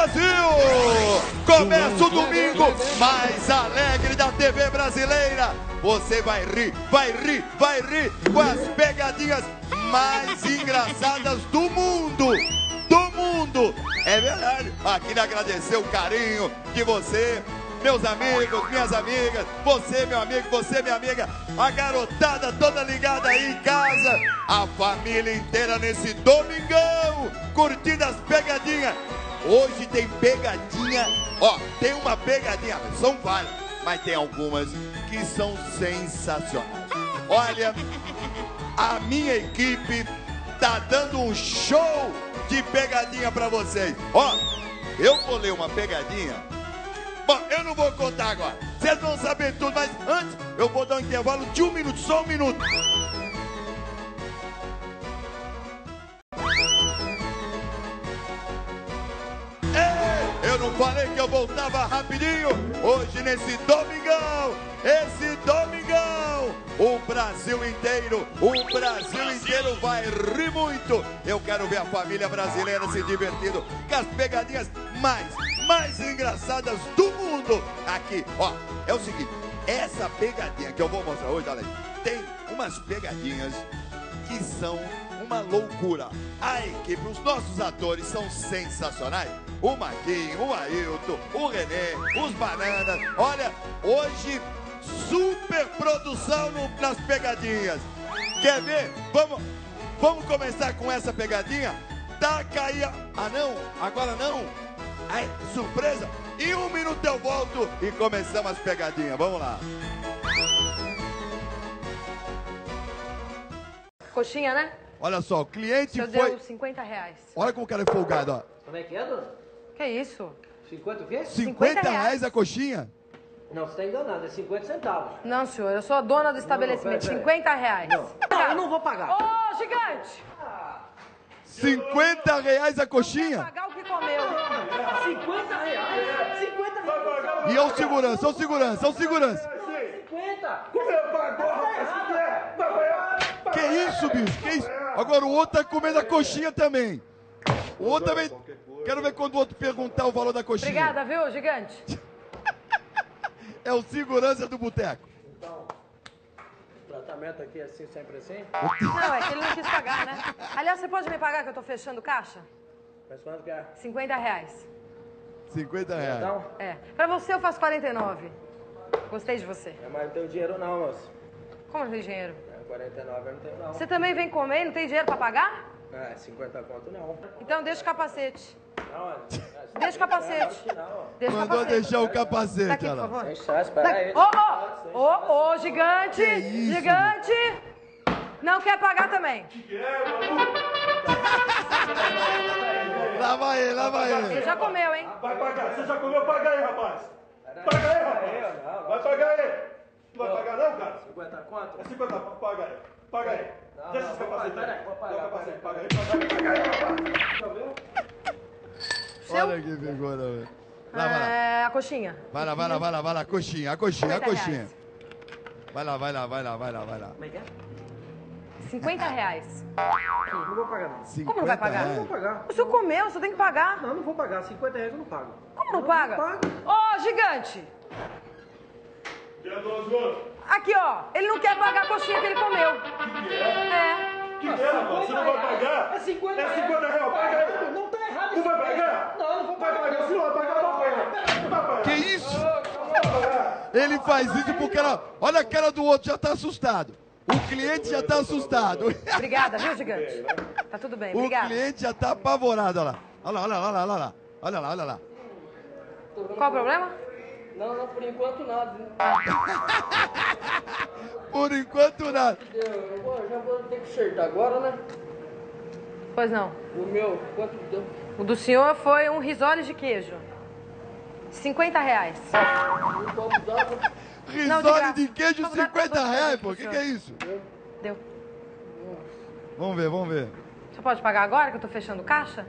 Brasil! Começa o domingo mais alegre da TV brasileira. Você vai rir, vai rir, vai rir com as pegadinhas mais engraçadas do mundo. Do mundo! É verdade. Aqui agradecer o carinho de você, meus amigos, minhas amigas, você, meu amigo, você, minha amiga, a garotada toda ligada aí em casa, a família inteira nesse domingão, curtindo as pegadinhas. Hoje tem pegadinha, ó, tem uma pegadinha, são várias, mas tem algumas que são sensacionais. Olha, a minha equipe tá dando um show de pegadinha pra vocês. Ó, eu vou ler uma pegadinha. Bom, eu não vou contar agora. Vocês vão saber tudo, mas antes eu vou dar um intervalo de 1 minuto, só 1 minuto. Eu não falei que eu voltava rapidinho. Hoje nesse domingão, esse domingão, o Brasil inteiro vai rir muito. Eu quero ver a família brasileira se divertindo com as pegadinhas mais engraçadas do mundo. Aqui, ó, é o seguinte, essa pegadinha que eu vou mostrar hoje, olha aí, tem umas pegadinhas que são uma loucura. A equipe, os nossos atores são sensacionais. O Marquinhos, o Ailton, o Renê, os Bananas. Olha, hoje super produção nas pegadinhas. Quer ver? Vamos começar com essa pegadinha? Taca aí. Ah não, agora não. Ai, surpresa. Em 1 minuto eu volto e começamos as pegadinhas. Vamos lá. Coxinha, né? Olha só, o cliente foi... foi... deu 50 reais. Olha como o cara é folgado, ó. Como é que é, dona? Que isso? 50 o quê? 50 reais a coxinha? Não, você está enganado, é 50 centavos. Não, senhor, eu sou a dona do estabelecimento. Pera. 50 reais. Não, eu não vou pagar. Ô, gigante! 50 reais a coxinha? Vai pagar o que comeu. 50 reais? 50 reais. E é o segurança, é o segurança, é o segurança. 50? Como eu pago, rapaz? Que isso, bicho? Que isso? Agora o outro tá comendo a coxinha também. O outro também... Quero ver quando o outro perguntar o valor da coxinha. Obrigada, viu, gigante? É o segurança do boteco. Então, o tratamento aqui é assim, sempre assim? Não, é que ele não quis pagar, né? Aliás, você pode me pagar que eu tô fechando caixa? Mas quanto que é? 50 reais. 50 reais. Então? É. Pra você eu faço 49. Gostei de você. É, mas não tenho dinheiro não, moço. Como não tem dinheiro? É, 49 eu não tenho não. Você também vem comer e não tem dinheiro pra pagar? É, 50 conto não. Então deixa o capacete. Não, Deixa o capacete. Deixa o Mandou capacete. deixar o capacete, Tá aqui, olha por lá. favor. sem chance, espera aí. Ô, gigante! isso, Gigante! Não quer pagar também. Lá vai ele, lá vai Você ele. já comeu, hein? Vai pagar, você já comeu? Paga aí, rapaz. Paga aí, rapaz. Vai pagar aí. Não vai pagar não, cara? 50 conto? É 50, paga aí. Paga aí. Não, Deixa não, esse capacete pera aí. aí, vou pagar, Dá o capacete, vou paga aí, paga aí, rapaz. Já viu? Olha que figura, velho. Lá, vai lá. É, a coxinha. Vai lá, vai lá, vai lá, vai lá. Coxinha, a coxinha, a 50 coxinha. reais. Vai lá, vai lá, vai lá, vai lá, vai lá. Como é que é? 50 reais. Não vou pagar não. 50 Como não vai pagar? Não vou reais. pagar. O senhor comeu, o senhor tem que pagar. Não, não vou pagar. 50 reais eu não pago. Como não paga? Não pago. Ô, gigante! Que é, dona Joana? Aqui, ó. Ele não quer pagar a coxinha que ele comeu. É. Que é, rapaz? Você não vai pagar? É 50 É 50 reais, paga aí. Não tá errado Não isso. vai pagar? Não, não vou Vai pagar. pagar, se não vai pagar, não vai pagar. Não vai pagar. Que isso? Ele faz isso porque ela... Olha a cara do outro, já tá assustado. O cliente já tá assustado. Obrigada, viu, gigante? Tá tudo bem, O obrigada. cliente já tá apavorado, olha lá. Olha lá, olha lá, olha lá, olha lá. Olha lá, olha lá. Qual o problema? Não, por enquanto nada. Por enquanto nada. Eu já vou ter que acertar agora, né? Pois não. O meu, quanto deu? O do senhor foi um risole de queijo. 50 reais. Um copo d'água. Não, de Risole graça. de queijo, Vamos dar 50 todos reais, eles pô. O pro que senhor. é isso? Deu. Vamos ver, vamos ver. Você pode pagar agora que eu tô fechando caixa?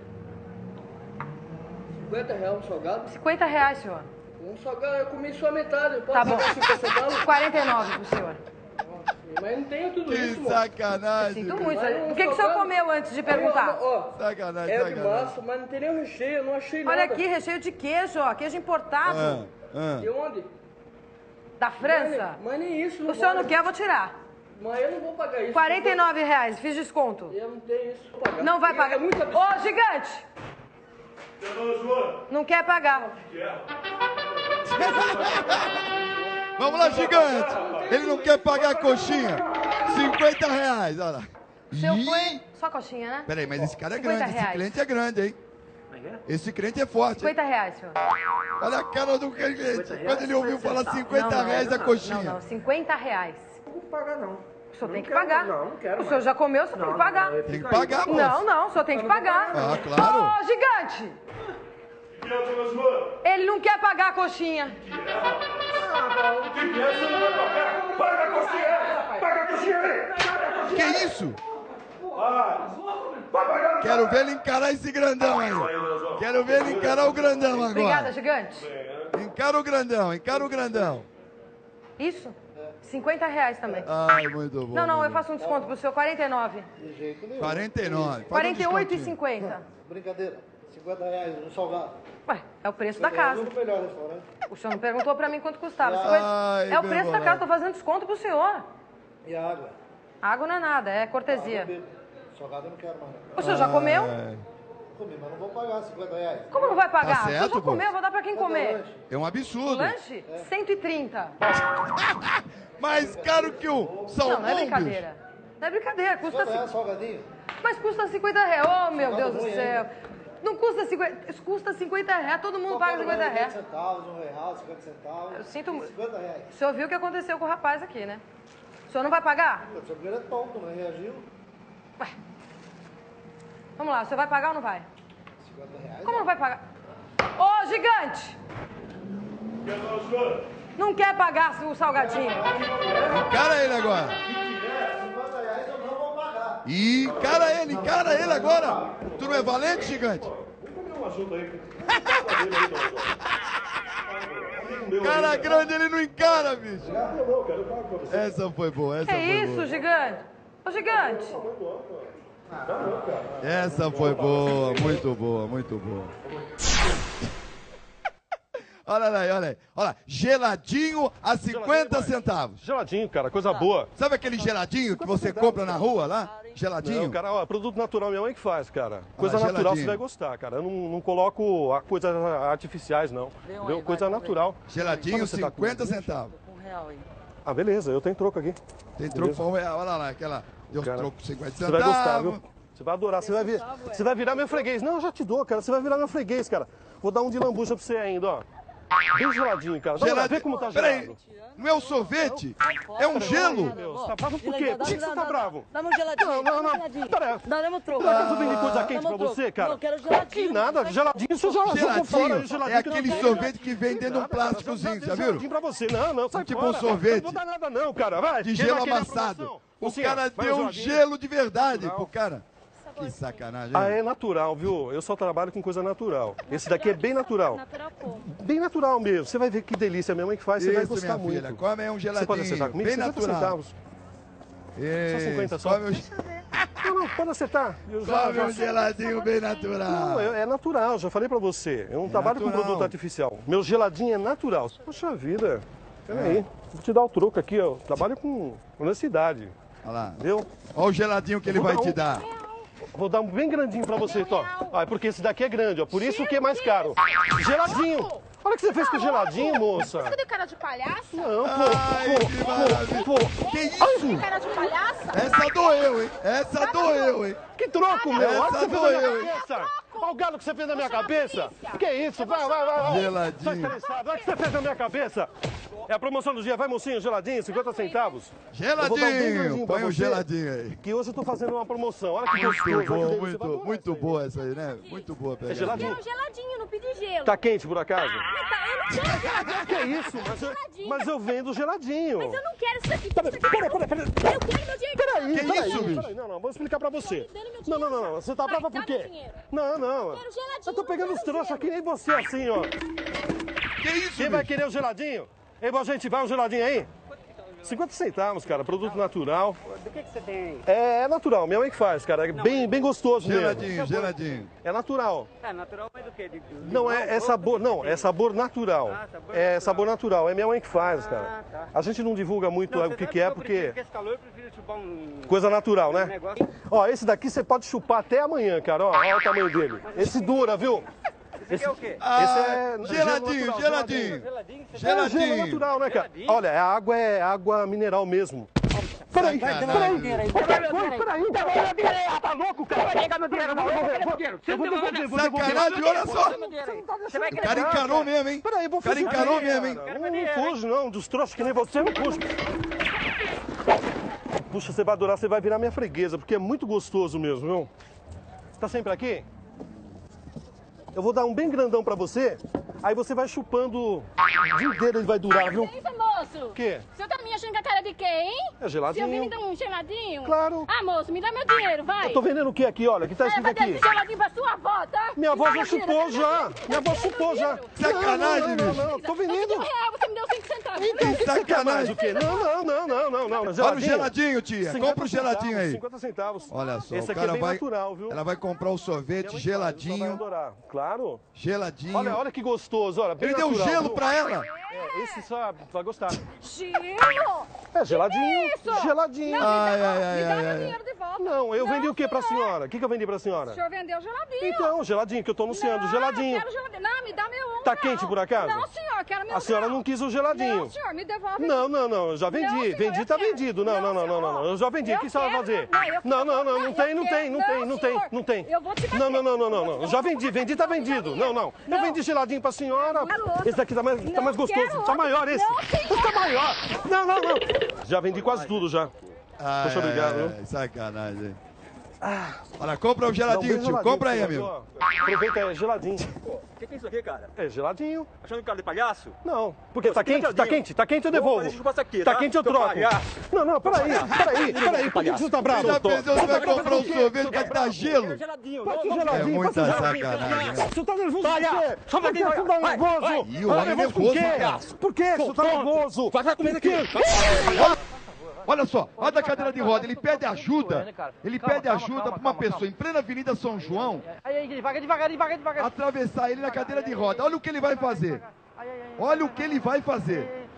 50 reais um salgado. 50 reais, senhor. Um salgado, eu comi só metade. Eu posso Tá bom. pagar 50 salgados? 49 pro senhor. Nossa, Mas não tenho tudo Que isso, moço. sacanagem. Sinto muito. Mas não O que o sou senhor tão- comeu antes de perguntar? Ó, Sacanagem, é de sacanagem. massa, mas não tem nem o recheio, eu não achei nada. Olha aqui, recheio de queijo, ó. Queijo importado. De onde? Da França. Mas nem isso, O senhor não quer, eu vou tirar. Mas eu não vou pagar isso. R$49, fiz desconto. Eu não tenho isso pra pagar. Não vai pagar. É muito absurdo. Ô, gigante! Não quer pagar. Vamos lá, gigante. Ele não quer pagar a coxinha. R$50, olha lá. O seu Ih, foi só coxinha, né? Peraí, mas esse cara é 50 grande, esse reais. cliente é grande, hein? Esse cliente é forte, hein? R$50, senhor. Olha a cara do cliente. Quando ele ouviu falar R$50 a coxinha. Não, R$50. Não vou pagar, não. O senhor tem que quero, pagar. não quero O senhor já comeu, o senhor tem que pagar. Tem que pagar, moço. Não, o senhor tem que pagar. Ah, claro. Ô, gigante! Ele não quer pagar a coxinha. O que é? Você não vai pagar? Paga a coxinha! Paga a coxinha aí! Que isso? Vai pagar! Quero ver ele encarar esse grandão aí. Quero ver ele encarar o grandão Obrigada, agora. gigante. Encara o grandão, encara o grandão. Isso? R$50 também. Ai, muito bom. Não, eu muito faço um desconto pro senhor. R$49. De jeito nenhum. bom. 49. Faz um descontinho. R$48,50. Brincadeira. R$50 um salgado. Ué, é o preço da casa. No melhor restaurante. O senhor não perguntou pra mim quanto custava. Ai, É o bem preço da bolado. casa, tô fazendo desconto pro senhor. E a água? Água não é nada, é cortesia. Salgado eu não quero mais. O senhor já comeu? Ai, Comi, mas não vou pagar R$50. Como não vai pagar? Tá O senhor certo, já comeu, moço. vou dar pra quem comer. é um O absurdo. lanche? 130. Mais caro que o Não, salmão, não é bicho. brincadeira. Não é brincadeira, custa... R$50 salgadinho? Mas custa R$50. Oh, meu Deus do ruim céu. ainda. Não custa 50, custa R$50, todo mundo paga Qualquer lugar é R$50. 20 centavos, R$1, 50 centavos. Eu sinto muito. R$50. O senhor viu o que aconteceu com o rapaz aqui, né? O senhor não vai pagar? O seu primeiro é tonto, não reagiu. Ué. Vamos lá, o senhor vai pagar ou não vai? R$50. Como não vai pagar? Ô, gigante! Não quer pagar o salgadinho? Encara ele agora. R$50 eu não vou pagar. Ih, encara ele agora. Tu não é valente, gigante? Vamos comer um assunto aí. Cara grande, ele não encara, bicho. Não, não, cara, eu pago pra você. Essa foi boa, essa Que foi isso, boa. gigante? Ô, gigante! Essa foi boa, muito boa, muito boa. Olha lá, olha aí. Olha, geladinho a 50 centavos. Geladinho, cara, coisa boa. Sabe aquele geladinho que você compra na rua lá? Geladinho? Não, cara, ó, produto natural minha mãe que faz, cara. Coisa Ah, natural geladinho. você vai gostar, cara. Eu não coloco coisas artificiais, não. Entendeu? Coisa natural. Geladinho, Quanto você tá 50 com? centavos. R$1 aí. Ah, beleza, eu tenho troco aqui. Tem troco, olha lá, aquela. Deu Cara, troco 50 Você vai gostar, centavos. viu? Você vai adorar, você vai virar meu freguês. Não, eu já te dou, cara, você vai virar meu freguês, cara. Vou dar um de lambuja pra você ainda, ó. Bem geladinho, cara. Dá uma olhada, vê como tá Peraí, gelado. não é um sorvete? É um gelo? Meu, você tá bravo por quê? Por que você tá bravo? Dá meu geladinho. Não, dá meu geladinho. pera. Dá meu troco. Por acaso eu vendi coisa quente Dá pra meu troco. você, cara? Não, eu quero geladinho. Que nada, geladinho, você já jogou fora. aí, Geladinho é aquele que não sorvete que vem dentro de um plásticozinho, já viram? Geladinho pra você. Não, sai Tipo fora. um sorvete. Não vou dar nada não, cara. Vai. De Quem gelo vai querer a amassado. promoção? O Mocinha, cara vai deu o um geladinho. gelo de verdade Natural. pro cara. Que sacanagem. Ah, é natural, viu? Eu só trabalho com coisa natural. Esse daqui é bem natural. Natural como? Bem natural mesmo. Você vai ver que delícia. Minha mãe que faz, você vai Isso, gostar minha filha. muito. Come aí um Você pode acertar geladinho, comigo? bem 50 natural. centavos. Isso, 50 só. come Não, pode acertar. Eu come um geladinho bem natural. Não, é natural, já falei pra você. Eu não trabalho com natural. produto artificial. Meu geladinho é natural. Poxa vida. Peraí. Vou te dar o troco aqui, ó. Trabalho com honestidade. Olha lá. Entendeu? Olha o geladinho que ele vai te dar. Vou dar um bem grandinho pra você, Tó. Ah, é porque esse daqui é grande, ó. Por isso que é mais caro. Geladinho. Olha o que você fez com o geladinho, moça. Você tem cara de palhaço? Não, Ai, que maravilha. Que isso? Cara de palhaço? Essa doeu, hein? Essa doeu, hein? Que troco, meu. Olha o que você fez na doeu, minha cabeça. Olha o galo que você fez na minha cabeça. Que isso? Vai. Geladinho. Tá estressado. Olha o que você fez na minha cabeça. É a promoção do dia. Vai, mocinho, geladinho, 50 centavos. Eu vou dar um bem Geladinho. grandinho pra Põe um você, geladinho aí. Que hoje eu tô fazendo uma promoção. Olha que gostoso. Muito olha que bom, delícia. Vai adorar muito isso aí. boa essa aí, né? Muito boa, É pega. geladinho? Não, geladinho, não pedi gelo. Tá quente, por acaso? Eu não quero geladinho. Que isso? Mas eu vendo geladinho. Mas eu não quero isso aqui. Peraí. Eu quero meu dinheiro. Peraí, Que peraí, isso, bicho? peraí. Não, vou explicar pra você. Tá me dando meu dinheiro. Não. Você tá Vai, brava dá por quê? meu dinheiro. Não. Quero geladinho, Eu tô pegando não os quero trouxas gelo. que nem você assim, ó. Que isso, Quem vai bicho? querer o geladinho? Ei, boa gente, vai um geladinho aí? 50 centavos, cara, produto natural. Do que você tem aí? É natural, minha mãe que faz, cara. É bem gostoso mesmo. Geladinho, geladinho. É natural. É natural, mas do que? Não, é sabor, não, é sabor natural. É sabor natural, é minha mãe que faz, cara. A gente não divulga muito o que é, porque... Esse calor eu prefiro chupar um... Coisa natural, né? negócio. Ó, esse daqui você pode chupar até amanhã, cara. Ó, olha o tamanho dele. Esse dura, viu? Esse é o quê? Geladinho, geladinho. É gelo natural, né, cara? Olha, é água mineral mesmo. Peraí, Tá louco, cara? Vai pegar meu dinheiro, não. Eu vou devolver. Sacanagem, olha só. Você vai O cara encarou mesmo, hein? Peraí, vou O cara fugir. encarou mesmo, hein? Não fujo, não. Dos trouxas que nem você, não fujo. Puxa, você vai adorar, você vai virar minha freguesa, porque é muito gostoso mesmo, viu? Tá sempre aqui? Eu vou dar um bem grandão pra você, aí você vai chupando o dia inteiro, ele vai durar, viu? Que isso, moço? O quê? Você tá me achando com a cara de quê, hein? É geladinho. Se eu vim me dar um geladinho? Claro. Ah, moço, me dá meu dinheiro, vai. Eu tô vendendo o que aqui, olha? O que tá escrito Vai dar aqui? esse geladinho pra sua avó, tá? Minha avó Me dá já meu dinheiro, chupou me dá já. meu dinheiro. Minha avó chupou já. Sacanagem, não, bicho. não, tô Eu te vendendo. dei R$1, você me deu 5 centavos. Então, o que você quer mais? Sacanagem. O quê? Não. Olha o geladinho, tia. 50 Compra o geladinho aí. 50 centavos. Olha só, Esse o aqui cara é bem vai... natural, viu? Ela vai comprar o Minha sorvete mãe vai geladinho. adorar. Claro. Geladinho. Olha que gostoso, olha. Bem Ele deu natural, gelo viu? pra ela. É, esse só vai gostar. Gelo? É geladinho. Isso? Geladinho. Não, Ai, me dá, ai, ai, me dá ai, meu ai. dinheiro de volta. Não, eu vendi o que pra senhor. senhora? O que eu vendi pra senhora? O senhor vendeu geladinho. Então, geladinho, que eu tô anunciando, Não, geladinho. eu quero geladinho. Não, me dá meu Tá não. quente por acaso? Não, senhor, quero meu A senhora não. não quis o geladinho. Não, senhor, me devolve. Não, eu já vendi. Não, senhor, Vendi, eu tá quero. vendido. Não, eu já vendi. O que você vai fazer? Não, eu tem. Eu vou te bater. Não. Eu já vendi, tá vendido. Não. Eu vendi geladinho pra senhora. Esse daqui tá mais Não gostoso. quero Tá maior esse. Não, senhor. Esse tá maior. Não. Já vendi quase tudo já. Poxa, obrigado, viu? Sacanagem. Olha, compra o Não, geladinho, bem tio. geladinho, Compra aí, senhor, amigo. viu, ó. Aproveita aí, é geladinho. O que é isso aqui, cara? É geladinho. Achando cara de palhaço? Não. Porque tá Você tem quente? Tá geladinho? quente? Tá quente, eu devolvo. Deixa eu passar aqui, Tá tá? quente, eu Seu troco. palhaço. Não, peraí. Por que você tá bravo? Já pensou, você vai comprar um sorvete que tá gelo? Geladinho. Pode não, geladinho, É muita pode geladinho. sacanagem, né? Você tá nervoso por Palhaço, quê? só um Por que pouquinho, você tá vai, nervoso? vai. Ih, o homem é nervoso por nervoso, quê? palhaço. Por que você tá nervoso? Vai comer Por aqui. quê? Olha só, olha da cadeira de roda, ele pede ajuda. Ele pede ajuda pra uma pessoa em plena Avenida São João Aí, devagar. atravessar ele na cadeira de roda. Olha o que ele vai fazer. Olha o que ele vai fazer.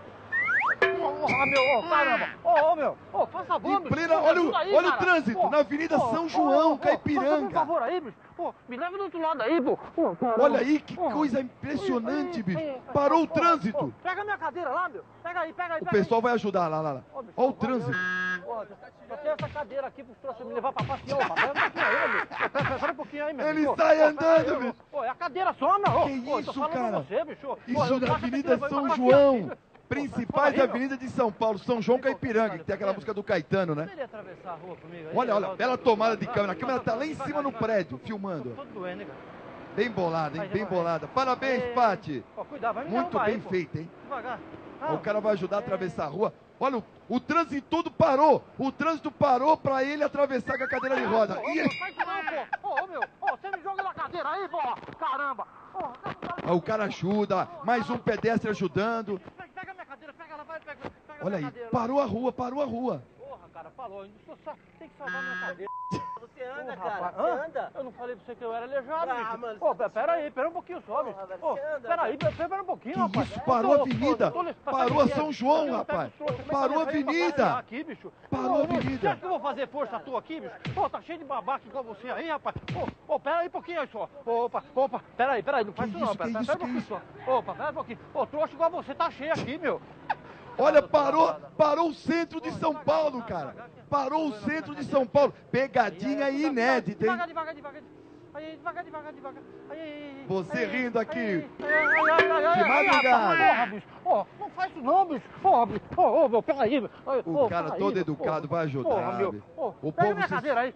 Caramba. Faz favor, Em plena, olha o trânsito na Avenida São João, Caipiranga. aí, bicho. Me leva do outro lado aí, pô. Olha aí que coisa impressionante, bicho. Parou o trânsito. Pega minha cadeira lá, meu. Pega aí. O pessoal vai ajudar lá. Olha o trânsito. Só tem essa cadeira aqui pros trouxas me levar pra passear, rapaz. Espera um pouquinho aí, meu. Ele sai andando, bicho. É a cadeira só, meu. Que Tô isso, falando cara? com você, bicho. Isso na Avenida São João. Principais avenidas de São Paulo, São João Caipiranga, que tem aquela música do Caetano, né? Poderia atravessar a rua comigo aí? Olha, bela tomada de câmera. A câmera tá lá em cima no prédio, filmando. Tô doendo, hein, cara. Bem bolada, hein? Bem bolada. Parabéns, Pati. Cuidado, vai me Muito derrubar bem aí, pô. feito, hein? Devagar. O cara vai ajudar a atravessar a rua. Olha, o trânsito todo parou. O trânsito parou pra ele atravessar com a cadeira de roda. E ele... Sai não, pô. Meu. Você me joga na cadeira aí, pô. Caramba. O cara ajuda, mais um pedestre ajudando. Pega minha cadeira, pega ela, vai, pega Olha minha aí, cadeira. parou a rua. Porra, cara, falou. Tem que salvar minha cadeira. Você anda, cara? Você anda? Eu não falei pra você que eu era aleijado, bicho. mano, Ô, pera um pouquinho só, bicho. velho, Ô, você anda, pera um pouquinho, Que rapaz. isso, parou a avenida. Sabe Parou a o que é? São João, Eu rapaz. pego os trouxas, Parou a começa ir pra avenida. passear aqui, bicho. Parou a Ô, avenida. Você acha que eu vou fazer força tua aqui, bicho? Pô, tá cheio de babaca igual você aí, rapaz. Ô, pera aí um pouquinho aí só. Opa, pera aí, não faz Que isso não, isso, pera que um isso, pouquinho que só. Opa, pera um pouquinho. Ô, trouxa igual você tá cheio aqui, meu. Olha, parou o centro de São Paulo, cara. Parou o centro de São Paulo. Pegadinha inédita, hein? Devagar. Aí, devagar. Aí. Você rindo aqui. De madrugada. Porra, bicho. Ó, não faz isso não, bicho. Porra, bicho. Ô, meu, peraí. O cara todo educado vai ajudar, meu. bicho. O O pega povo minha se- cadeira aí.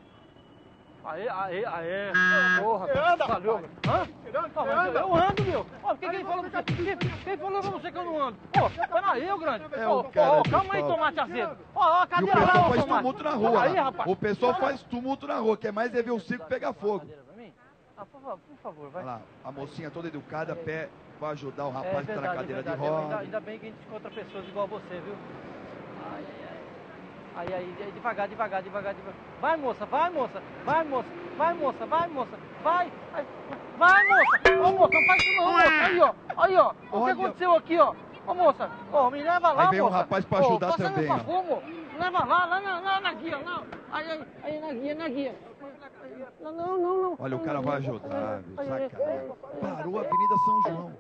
Aí. Porra, valeu. Hã? Eu ando, meu. Ó, quem falou pra você? Quem falou pra você que eu não ando? Pô, peraí, ô grande. É o cara, calma aí, pessoal. tomate azedo. Ó, a E o cadeira lá, pessoal ô, faz tomate. tumulto na rua. Aí, lá. rapaz. O pessoal faz tumulto na rua, quer mais é ver o circo pegar fogo. por favor, vai. Olha lá, a mocinha toda educada, pé, vai ajudar o É rapaz que tá na verdade, cadeira de verdade. roda. Ainda bem que a gente encontra pessoas igual você, viu? Aí, devagar. Vai, moça, vai, moça. Vai, moça. Vai, moça. Vai, moça. Ô, moça, não faz isso não, moça. Aí, ó. O que Olha. aconteceu aqui, ó? Ô, moça. Ô, me leva lá, Aí vem um moça. rapaz pra ajudar faça também, meu ó. favor, mo. Leva lá na guia, não. Aí, na guia. Não. Olha, o cara vai ajudar, viu? Sacanagem. Parou a Avenida São João.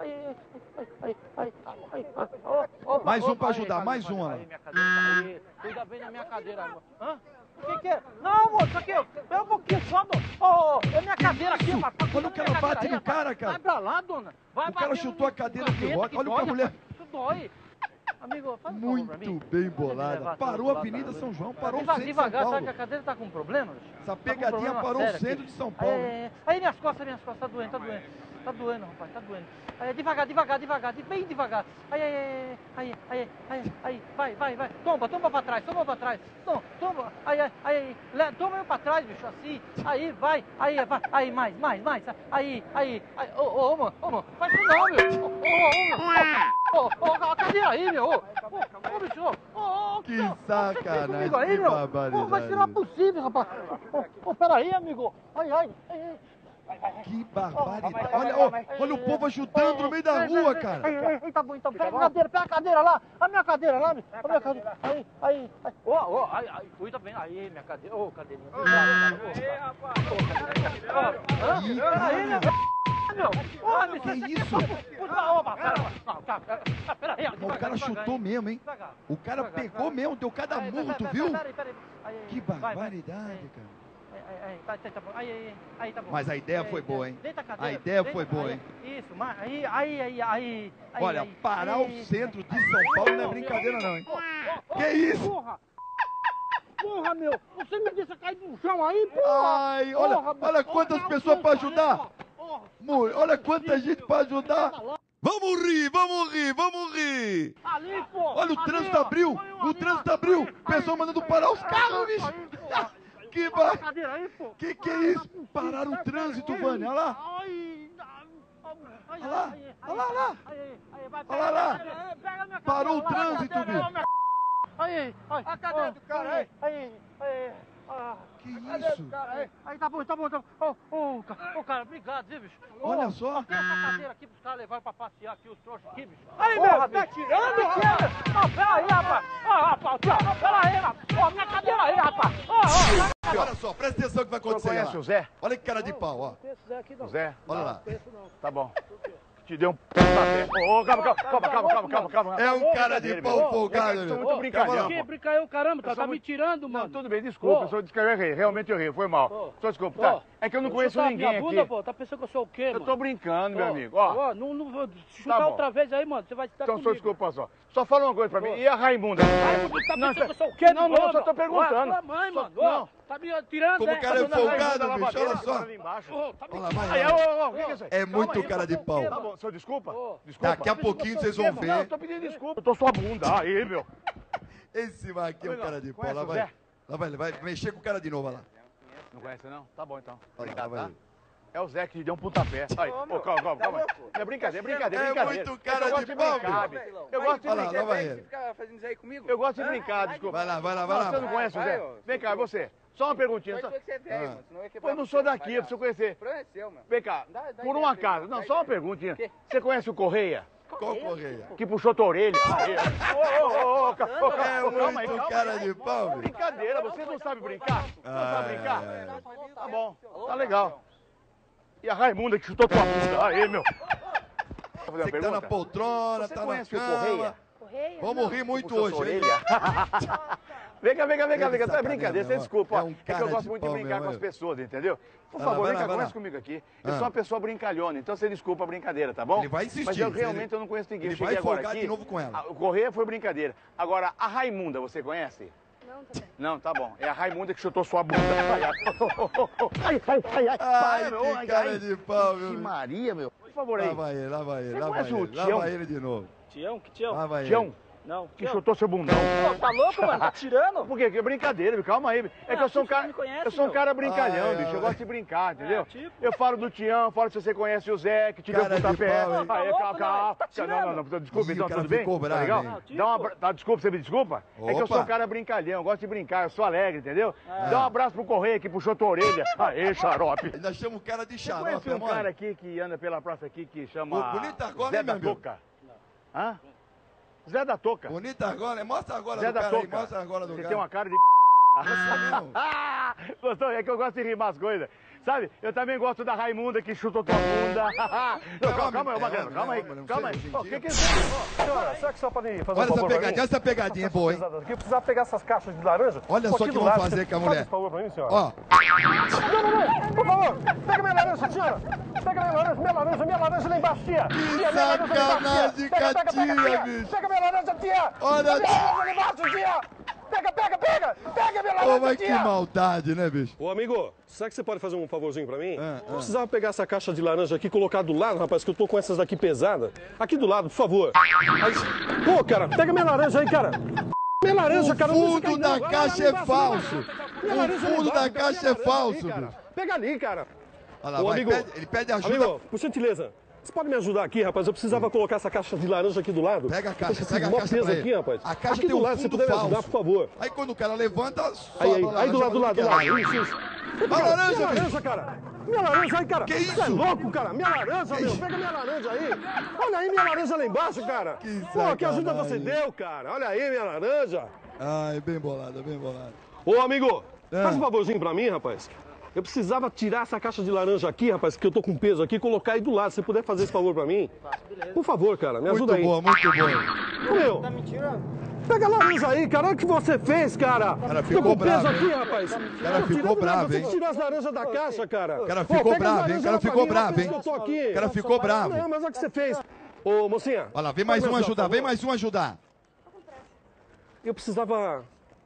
Mais um pra ajudar, mais um, ó. Cuida bem da minha cadeira, amor. Hã? O que é? Não, moço, aqui, pera um pouquinho só, é minha cadeira aqui, rapaz. Olha o que ela bate no cara, cara. Vai pra lá, dona. Vai O cara bater chutou no a cadeira de tapete, roda. Olha o que a dói, mulher... rapaz. Isso dói. Amigo, faz um favor pra mim. Muito bem Pode me bolada. levar Parou a lá, Avenida cara. São João, parou o centro de São Devagar, sabe Paulo. que a cadeira tá com problema? Essa Tá com pegadinha problema parou o sério centro aqui. de São Paulo. Aí minhas costas, tá doendo. Tá doendo, rapaz, tá doendo. Aí, devagar, bem devagar. Aí, vai. Tomba pra trás. Tomba. Aí, toma eu pra trás, bicho, assim. Aí, vai. Aí, mais. Aí. Ô, mano, faz isso não, meu. Ô, a cadeira aí, meu. Ô, bicho, Que sacanagem, comigo aí, que meu. barbaridade. Vai ser possível, rapaz. Peraí, amigo. Ai. Que barbaridade. Olha o povo ajudando no meio da rua, cara. Aí, tá bom, então. Pega a cadeira lá. A minha cadeira lá, Aí. Aí, cuida bem. Aí, minha cadeira. Ô, cadeirinha. Aí, rapaz. Peraí, meu. Que isso? Peraí. O cara chutou mesmo, hein? O cara pegou mesmo, deu cada murro, tu viu? Que barbaridade, cara. Tá bom. Aí, tá bom. Mas a ideia foi boa, hein? Deita a cadeira. A ideia foi boa, hein? Isso, mas aí. Olha, parar o centro de São Paulo não é brincadeira não, hein? Que isso? Porra, meu! Você me deixa cair no chão aí, porra! Ai, olha quantas pessoas pra ajudar! Olha quanta gente pra ajudar! Vamos rir! Ali, pô! Olha, o trânsito abriu! O trânsito abriu! O pessoal mandando parar os carros, bicho! Que é isso? Pararam o trânsito, Vânia, olha lá! Olha lá! Parou o trânsito, bicho! Aí! A cadeira do cara aí! Que isso? Aí, tá bom. Ô, cara, obrigado, viu, bicho? Olha só! Tem essa cadeira aqui pros caras levarem pra passear aqui, os trouxas aqui, bicho. Aí, meu, tá tirando? Não, pera aí, rapaz. Rapaz, pera aí, rapaz. Minha cadeira aí, rapaz. Olha só, presta atenção o que vai acontecer lá. Conhece o Zé? Olha que cara de pau, ó. O Zé? Olha lá. Tá bom. Te deu um pontapé. Ô, calma. É um cara de pau folgado, Sou meu. muito brincalhão. Que brincalhão, caramba, tá me tirando, Não, mano. tudo bem, desculpa. Eu disse que eu errei. Realmente eu errei, foi mal. Só desculpa, tá? É que eu não conheço ninguém aqui. Pô, tá pensando que eu sou o quê, Eu tô brincando, meu amigo. Ó, não vou chutar bom. outra vez aí, mano. Você vai estar então comigo. só desculpa só. Só fala uma coisa pra mim. E a Raimunda? Tá pensando que eu sou o quê? Não, eu só tô perguntando. Tua mãe, mano. Não. Tá me tirando, Como o cara é folgado, bicho, olha só. Ali embaixo. Olha lá, vai Aí, lá. o que é isso aí? É muito cara de pau. Tá bom, senhor, desculpa. Desculpa. Daqui a pouquinho vocês vão Não, eu ver. tô pedindo desculpa. Eu tô sua bunda. Aí, meu. Esse aqui é o cara de pau. Conhece Lá o vai. Zé? Lá vai, ele vai mexer com o cara de novo, olha lá. Não conhece, não? Tá bom, então. Olha lá, Obrigado, vai. tá? É o Zé que te deu um pontapé. Aí, calma. É brincadeira. É muito cara de pau, brincar, meu. Eu gosto de Olha lá, brincar. lá vai ele. Fica fazendo isso aí comigo? Eu gosto de brincar, desculpa. Vai lá. Você não conhece o Zé? Vem cá, você. Só uma perguntinha. Mas foi que você é velho, mano. Senão eu ia Pô, quebrar eu não você, sou daqui, eu palhaço. preciso conhecer. O problema é seu, mano. Vem cá, Dá por um ideia acaso. pra Não, ele, só dá uma ideia. perguntinha. Quê? Você conhece o Correia? Qual correia? Que puxou tua orelha? É muito cara de pau, meu. Brincadeira, vocês não sabem brincar? Você não sabe brincar? Tá bom, tá legal. E a Raimunda que chutou tua bunda? Aí, meu. Você que tá na poltrona, Você tá na conhece o cama. Correia? Vamos rir muito Puxou hoje, sua hein? orelha? Vem cá. Tá Tá brincadeira, você ó. desculpa. É um É que cara eu gosto de muito de pau brincar mesmo, com as é. pessoas, entendeu? Por Vai lá, favor, vai vem lá, cá, vai conversa lá. comigo aqui. Eu Ah. sou uma pessoa brincalhona, então você desculpa a brincadeira, tá bom? Ele vai insistir, Mas eu ele- realmente eu não conheço ninguém. ele Eu cheguei vai agora folgar aqui. de novo com ela. O Correia foi brincadeira. Agora, a Raimunda, você conhece? Não, também. Não, tá bom. É a Raimunda que chutou sua bunda. Ai. Ai, meu, que cara de pau, Vixe meu. Maria, meu. Por favor, aí. Lá vai ele. Você Lá conhece vai o ele. Lá Tião? vai ele de novo. Tião, que Tião? Lá vai ele. Tião. Não. Que chutou seu bundão. Pô, tá louco, mano? Tá tirando? Por quê? Que brincadeira, bicho. Calma aí. É que eu sou um cara. me conhece, Eu sou um meu. cara brincalhão, bicho. Eu gosto de brincar, entendeu? tipo. Eu falo do Tião, falo se você conhece o Zé, que te deu Cara de pontapé. pau, hein? Aí, Tá louco, calma. tá tirando. Não. Desculpa, Ih, então, o cara tudo bem? ficou bravo, Tá legal? hein? Dá um abraço. Tá, desculpa, você me desculpa? É que eu sou Opa. um cara brincalhão, eu gosto de brincar, eu sou alegre, entendeu? Dá um abraço pro Correio aqui, puxou tua orelha. Aê, xarope. Ainda chama o cara de Você xarope, conhece um amor. cara aqui que anda pela praça aqui que chama Ô, bonita agora, Zé hein, da meu amigo? Toca? Hã? Zé da Toca. Bonita agora, mostra agora Zé do da cara aí, Toca. mostra agora do Você cara. tem uma cara de... mesmo. Gostou? É que eu gosto de rimar as coisas. Sabe? Eu também gosto da Raimunda que chutou tua bunda. Não, calma aí, Magrelo, calma aí. Calma aí. O que é isso? Senhora, será que só pode fazer Olha um favor pra mim? essa pegadinha é boa, hein? Aqui, eu precisava pegar essas caixas de laranja. Olha Pô, só aqui que do vão lado, fazer você com a faz mulher. esse favor pra mim, senhora? Ó, Não, por favor, pega minha laranja, senhora. Pega minha laranja lá embaixo, tia. Tia, minha laranja lá embaixo, sacanagem tia. com a Pega, tia, bicho. Pega minha laranja, tia. Olha, Pega minha laranja lá embaixo, tia. Pega minha ô, laranja, mas que tia. maldade, né, bicho? Ô, amigo, será que você pode fazer um favorzinho pra mim? Ah, Eu precisava pegar essa caixa de laranja aqui e colocar do lado, rapaz, que eu tô com essas daqui pesadas. Aqui do lado, por favor. Aí, pô, cara, pega minha laranja aí, cara. Minha laranja, cara. O fundo da caixa é falso. O fundo da caixa é falso, bicho. Pega ali, cara. Olha lá, Ô, vai, amigo, ele pede ajuda. Amigo, por gentileza, você pode me ajudar aqui, rapaz? Eu precisava colocar essa caixa de laranja aqui do lado. Pega a caixa, Eu pega a mó caixa peso pra aqui, ele. rapaz. A caixa aqui tem do um lado, se fundo puder me ajudar, falso. por favor. Aí quando o cara levanta, Aí, sobe a aí do laranja lado, pra do lado. todo Isso, isso. Vai, laranja, minha bicho. laranja, cara. Minha laranja aí, cara. Que Você é isso? louco, cara. Minha laranja, meu. Pega minha laranja aí. Olha aí minha laranja lá embaixo, cara. Pô, que ajuda você sacanagem. deu, cara. Olha aí minha laranja. Ai, bem bolado, bem bolado. Ô, amigo, Ah. faz um favorzinho pra mim, rapaz. Eu precisava tirar essa caixa de laranja aqui, rapaz, que eu tô com peso aqui, e colocar aí do lado. Se você puder fazer esse favor pra mim. Por favor, cara, me ajuda aí. Muito boa. Ô, meu, Tá mentindo? pega a laranja aí, cara. Olha o que você fez, cara. cara Tô ficou com peso bravo, aqui, hein? rapaz. O cara ficou bravo, hein? Você tirou as laranjas da caixa, cara. O cara Pô, ficou pega as bravo, hein? O laranjas cara lá pra ficou mim, olha bravo, que hein? eu tô aqui. O cara ficou bravo. Não, mas olha o que você fez. Ô, mocinha. Olha lá, vem mais pode um me ajudar, por vem favor? mais um ajudar. Eu precisava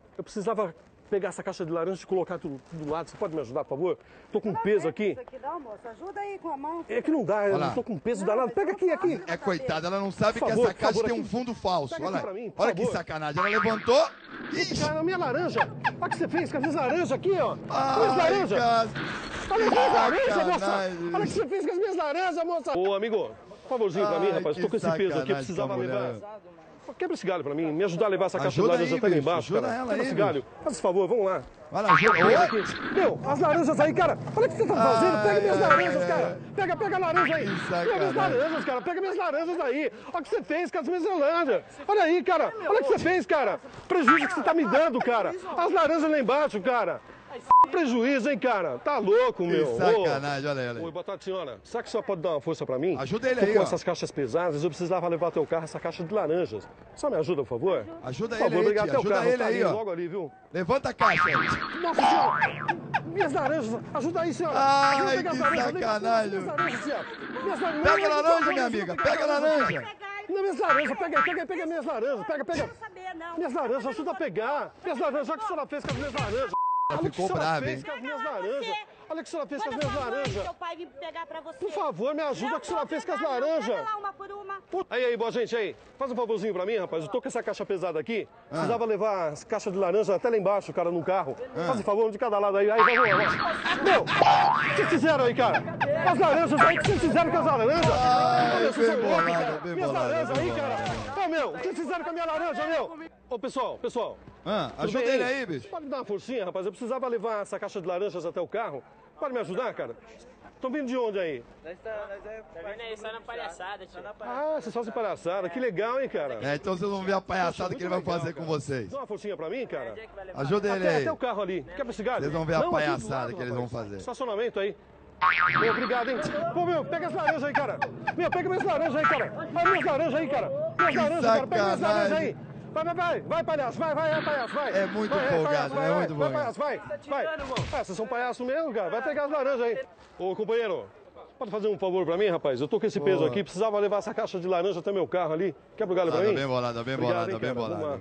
pegar essa caixa de laranja e colocar tudo do lado. Você pode me ajudar, por favor? Tô com peso aqui. Isso aqui dá, moça. Ajuda aí com a mão. É que não dá, eu lá. tô com peso danado. Pega aqui. É coitada, ela não sabe Por que favor, essa caixa por favor, tem um aqui. fundo falso. Pega Olha, aqui pra mim, por olha que favor. sacanagem. Ela levantou. Ixi, Cara, minha laranja. Olha o que você fez com as minhas laranjas aqui, ó. Olha as ai, laranjas. cara. Olha as minhas laranjas, moça. sacanagem. Olha o que você fez com as minhas laranjas, moça. Ô, amigo, por favorzinho pra mim, Ai, rapaz. que Tô com esse peso aqui, eu sacanagem precisava com a mulher. levar. Pô, quebra esse galho pra mim, me ajudar a levar essa caixa Ajuda de laranja aí, até lá bicho, embaixo, ajuda cara. ela Quebra aí, esse galho. Faz esse favor, vamos lá. Vai lá, ajuda. Pega Oi? aqui. Meu, as laranjas aí, cara. Olha o que você tá fazendo. Pega minhas laranjas, cara. Pega a laranja aí. Que Pega minhas sacanagem. laranjas, cara. Pega minhas laranjas aí. Olha o que você fez com as minhas laranjas. Olha aí, cara. Olha o que você fez, cara. Prejuízo que você tá me dando, cara. As laranjas lá embaixo, cara. Prejuízo, hein, cara. Tá louco, meu. Que sacanagem, olha ela Oi, aí. boa tarde, senhora. Será que a senhora pode dar uma força pra mim? Ajuda ele Tô aí, com ó. essas caixas pesadas, eu precisava levar até o carro essa caixa de laranjas. Só me ajuda, por favor? Ajuda Por ele favor, aí, obrigado. tia. Até o Ajuda carro, ele tá aí, ali, ó. logo ali, viu? Levanta a caixa. Nossa senhora! Minhas laranjas! Ajuda aí, senhora! Ai, Ajuda a pegar que as laranjas, sacanagem. Minhas laranjas, senhora! Minhas laranjas! Pega a Não, laranja, não, minha não, amiga. ajuda a Pega a laranja. Não, minhas laranjas, pega minhas laranjas, pega. Saber, não. Minhas laranjas, ajuda a pegar. Minhas laranjas, olha o que a senhora fez com as minhas laranjas. Olha o que a ficou senhora brava, fez hein? com as minhas laranjas. Olha o que a senhora fez com as minhas laranjas. Seu pai vir pegar pra você. Por favor, me ajuda o que a senhora fez com as laranjas. Pega lá uma por uma. Aí, boa gente, aí. Faz um favorzinho pra mim, rapaz. Eu tô com essa caixa pesada aqui. Precisava levar as caixas de laranja até lá embaixo, cara, no carro. Faz um favor, um de cada lado aí. Aí, vai. Meu, o que vocês fizeram aí, cara? As laranjas aí, o que vocês fizeram com as laranjas? Ai, Meu, vocês bem são loucos, bolado, cara. bem Minhas bolado, laranjas bem aí, cara. Ô, meu, o que vocês fizeram com a minha laranja, meu? Ô, pessoal. Tudo Ajuda bem ele aí, bicho. Pode me dar uma forcinha, rapaz? Eu precisava levar essa caixa de laranjas até o carro. Pode me ajudar, cara? Estão vindo de onde aí? Tá vendo aí? Só na palhaçada, tio. Ah, vocês fazem palhaçada. Que legal, hein, cara? É, então vocês vão ver a palhaçada que ele vai fazer com vocês. Dá uma forcinha pra mim, cara? Ajuda ele aí. Até o carro ali. Quebra esse galho. Vocês vão ver a Não, aqui do palhaçada lado, que eles rapaz. vão fazer. Estacionamento aí. Meu, obrigado, hein? Pô, meu, pega as laranjas aí, cara. Meu, pega minhas laranjas aí, cara. Vai, minhas laranjas aí, cara. Minhas laranjas, cara. Pega minhas laranjas aí. Vai, palhaço, vai, palhaço, vai. É muito Vai, folgado, palhaço, é muito vai, folgado. palhaço, vai. Ah, vocês são palhaços mesmo, cara. Vai pegar as laranjas aí. Ô, companheiro, pode fazer um favor pra mim, rapaz? Eu tô com esse peso aqui, precisava levar essa caixa de laranja até meu carro ali. Quebra o galho pra mim? Bem bolada, bem Obrigado, bolada, hein, bem cara. bolada.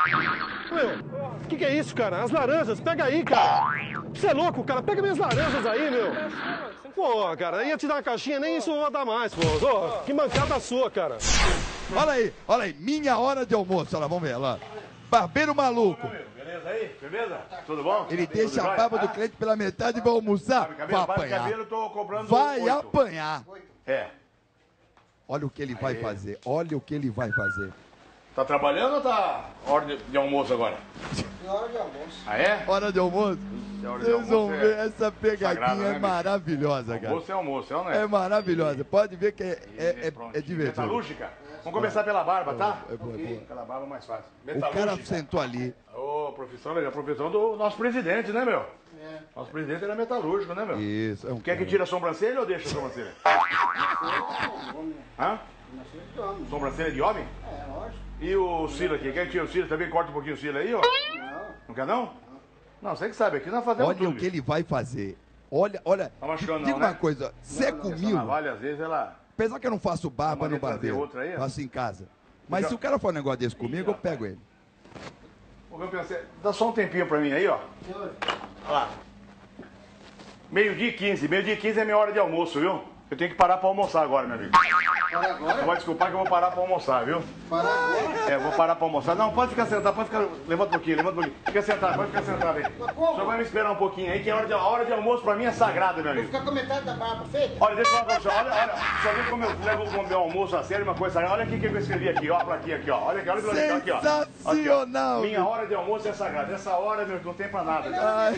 Meu, que é isso, cara? As laranjas, pega aí, cara. Você é louco, cara? Pega minhas laranjas aí, meu. Pô, cara, ia te dar uma caixinha, nem isso eu vou dar mais, pô. Ô, que mancada sua, cara. Olha aí, minha hora de almoço. Olha lá, vamos ver, olha lá. Barbeiro maluco. Beleza aí? Beleza? Tudo bom? Ele deixa a barba do cliente pela metade e vai almoçar. Vai apanhar. Cabelo, eu tô cobrando Vai 8. apanhar. É. Olha o que ele vai fazer. Olha o que ele vai fazer. Tá trabalhando ou tá hora de almoço agora? Hora de almoço. Ah, é? Hora de almoço? Hora de Vocês vão almoço ver, essa pegadinha sagrado, né, é bicho? maravilhosa, cara. Almoço é almoço, é ou não é? É maravilhosa. Pode ver que é divertido. Metalúrgica? Vamos começar pela barba, tá? É boa, é boa. Pela barba mais fácil. O cara sentou ali. Ô, profissão legal. Profissão do nosso presidente, né, meu? É. Nosso presidente era metalúrgico, né, meu? Isso, é um Quer que tire a sobrancelha ou deixa a sobrancelha? Hã? Sobrancelha de homem? É, lógico. E o cílio aqui? Quer que tire o cílio? Também corta um pouquinho o cílio aí, ó? Não. Não quer não? Não, você que sabe, aqui nós fazemos Olha tudo. o que ele vai fazer. Olha. Tá machucando Diga não, uma né? coisa, você é Essa comigo. navalha, às vezes, ela... Apesar que eu não faço barba Vamos no fazer barbeiro. outra aí, ó. Faço em casa. Mas Já- se o cara for um negócio desse comigo, eu pego ele. Vou pensar. Dá só um tempinho pra mim aí, ó. Olha lá. Meio-dia e 15. Meio-dia e 15 é minha hora de almoço, viu? Eu tenho que parar pra almoçar agora, meu amigo. Para agora? Você vai desculpar que eu vou parar pra almoçar, viu? Para agora? É, eu vou parar pra almoçar. Não, pode ficar sentado, pode ficar... Levanta um pouquinho, levanta um pouquinho. Fica sentado, pode ficar sentado aí. O senhor vai me esperar um pouquinho aí, que a hora de almoço pra mim é sagrada, meu Vou amigo. ficar com metade da barba feita? Olha, deixa eu falar pra você, olha, só vê como eu levo o meu almoço a sério, uma coisa sagrada. Olha aqui o que eu escrevi aqui, ó, a plaquinha aqui, ó. Olha aqui, olha aqui, ó. Sensacional! Minha hora de almoço é sagrada. Essa hora, meu, não tem pra nada.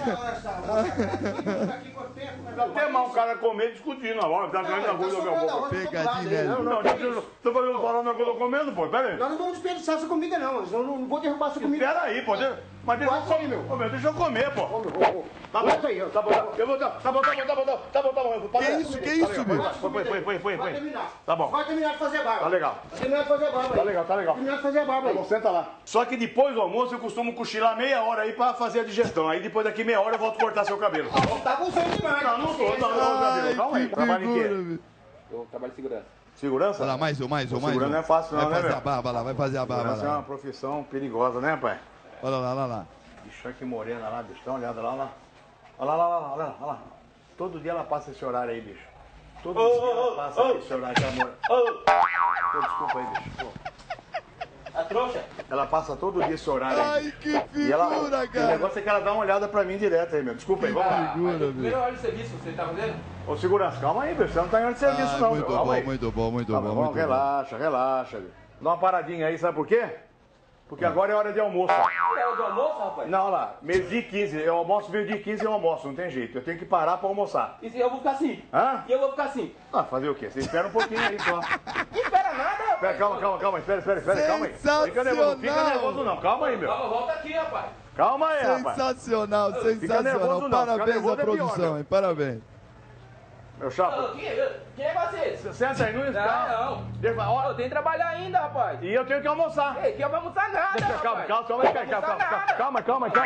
Até mal o cara comer discutindo agora, tá vendo a coisa do meu boca. Pegadinha, velho. Não, tô falando o que eu tô comendo, pô, pera aí. Nós não vamos desperdiçar essa comida, não. Eu não vou derrubar essa comida. Espera aí, pô. Mas deixa eu Passa aí, comer. meu. Ô, meu, deixa eu comer, pô. Tá bom, Passa aí, ó. tá bom, eu vou dar. Tá bom. Que isso, bicho? Põe. Vai terminar. Tá bom. Vai terminar de fazer a barba. Tá legal. Vai terminar de fazer a barba aí. Tá legal. Vai terminar de fazer a barba Tá aí. bom, senta lá. Só que depois do almoço eu costumo cochilar meia hora aí pra fazer a digestão. Aí depois daqui meia hora eu volto a cortar seu cabelo. Você tá com sono demais. Não, não tô, Ai, calma aí. que Trabalho em figura, quê? bicho. Eu trabalho de segurança. Segurança? Olha lá, mais um. Segurança não é fácil não, Vai né, fazer meu? a barba lá, vai fazer a barba Segurança é uma lá. profissão perigosa, né, pai? Olha lá. Bicho, olha que morena lá, bicho. Dá uma olhada lá. Olha lá. Todo dia ela passa esse horário aí, bicho. Todo dia ela passa esse horário de amor. Pô, desculpa aí, bicho. Pô. A trouxa? Ela passa todo dia esse horário aí. Ai, que E ela, figura, o cara. negócio é que ela dá uma olhada pra mim direto aí, meu. Desculpa aí, vamos lá. Figura, bicho. Primeira hora de serviço, você tá fazendo? Ô, segurança, calma aí, bicho. Você não tá em hora de serviço, Ai, não. muito Calma bom, aí. muito bom, muito Tá bom, bom, muito bom. relaxa, bicho. Dá uma paradinha aí, sabe por quê? Porque agora é hora de almoço. É hora do almoço, rapaz? Não, olha lá, meio-dia e 15, eu almoço, meio-dia e 15 eu almoço, não tem jeito. Eu tenho que parar pra almoçar. E se eu vou ficar assim? Hã? E eu vou ficar assim? Ah, fazer o quê? Você espera um pouquinho aí só. Não espera nada, rapaz. Espera, calma, espera, calma aí. Fica nervoso não, calma aí, meu. Volta aqui, rapaz. Calma aí, rapaz. Sensacional. nervoso Parabéns não, ficar à nervoso é pior, produção, meu. hein? Parabéns. Meu chapa, Que negócio é esse? senta aí, não escala. Não. Deixa, Eu ó, tenho que trabalhar ainda, rapaz. e eu tenho que almoçar. Ei, que eu vou almoçar nada, Deixa, rapaz. calma, Vai derrubar, calma aí.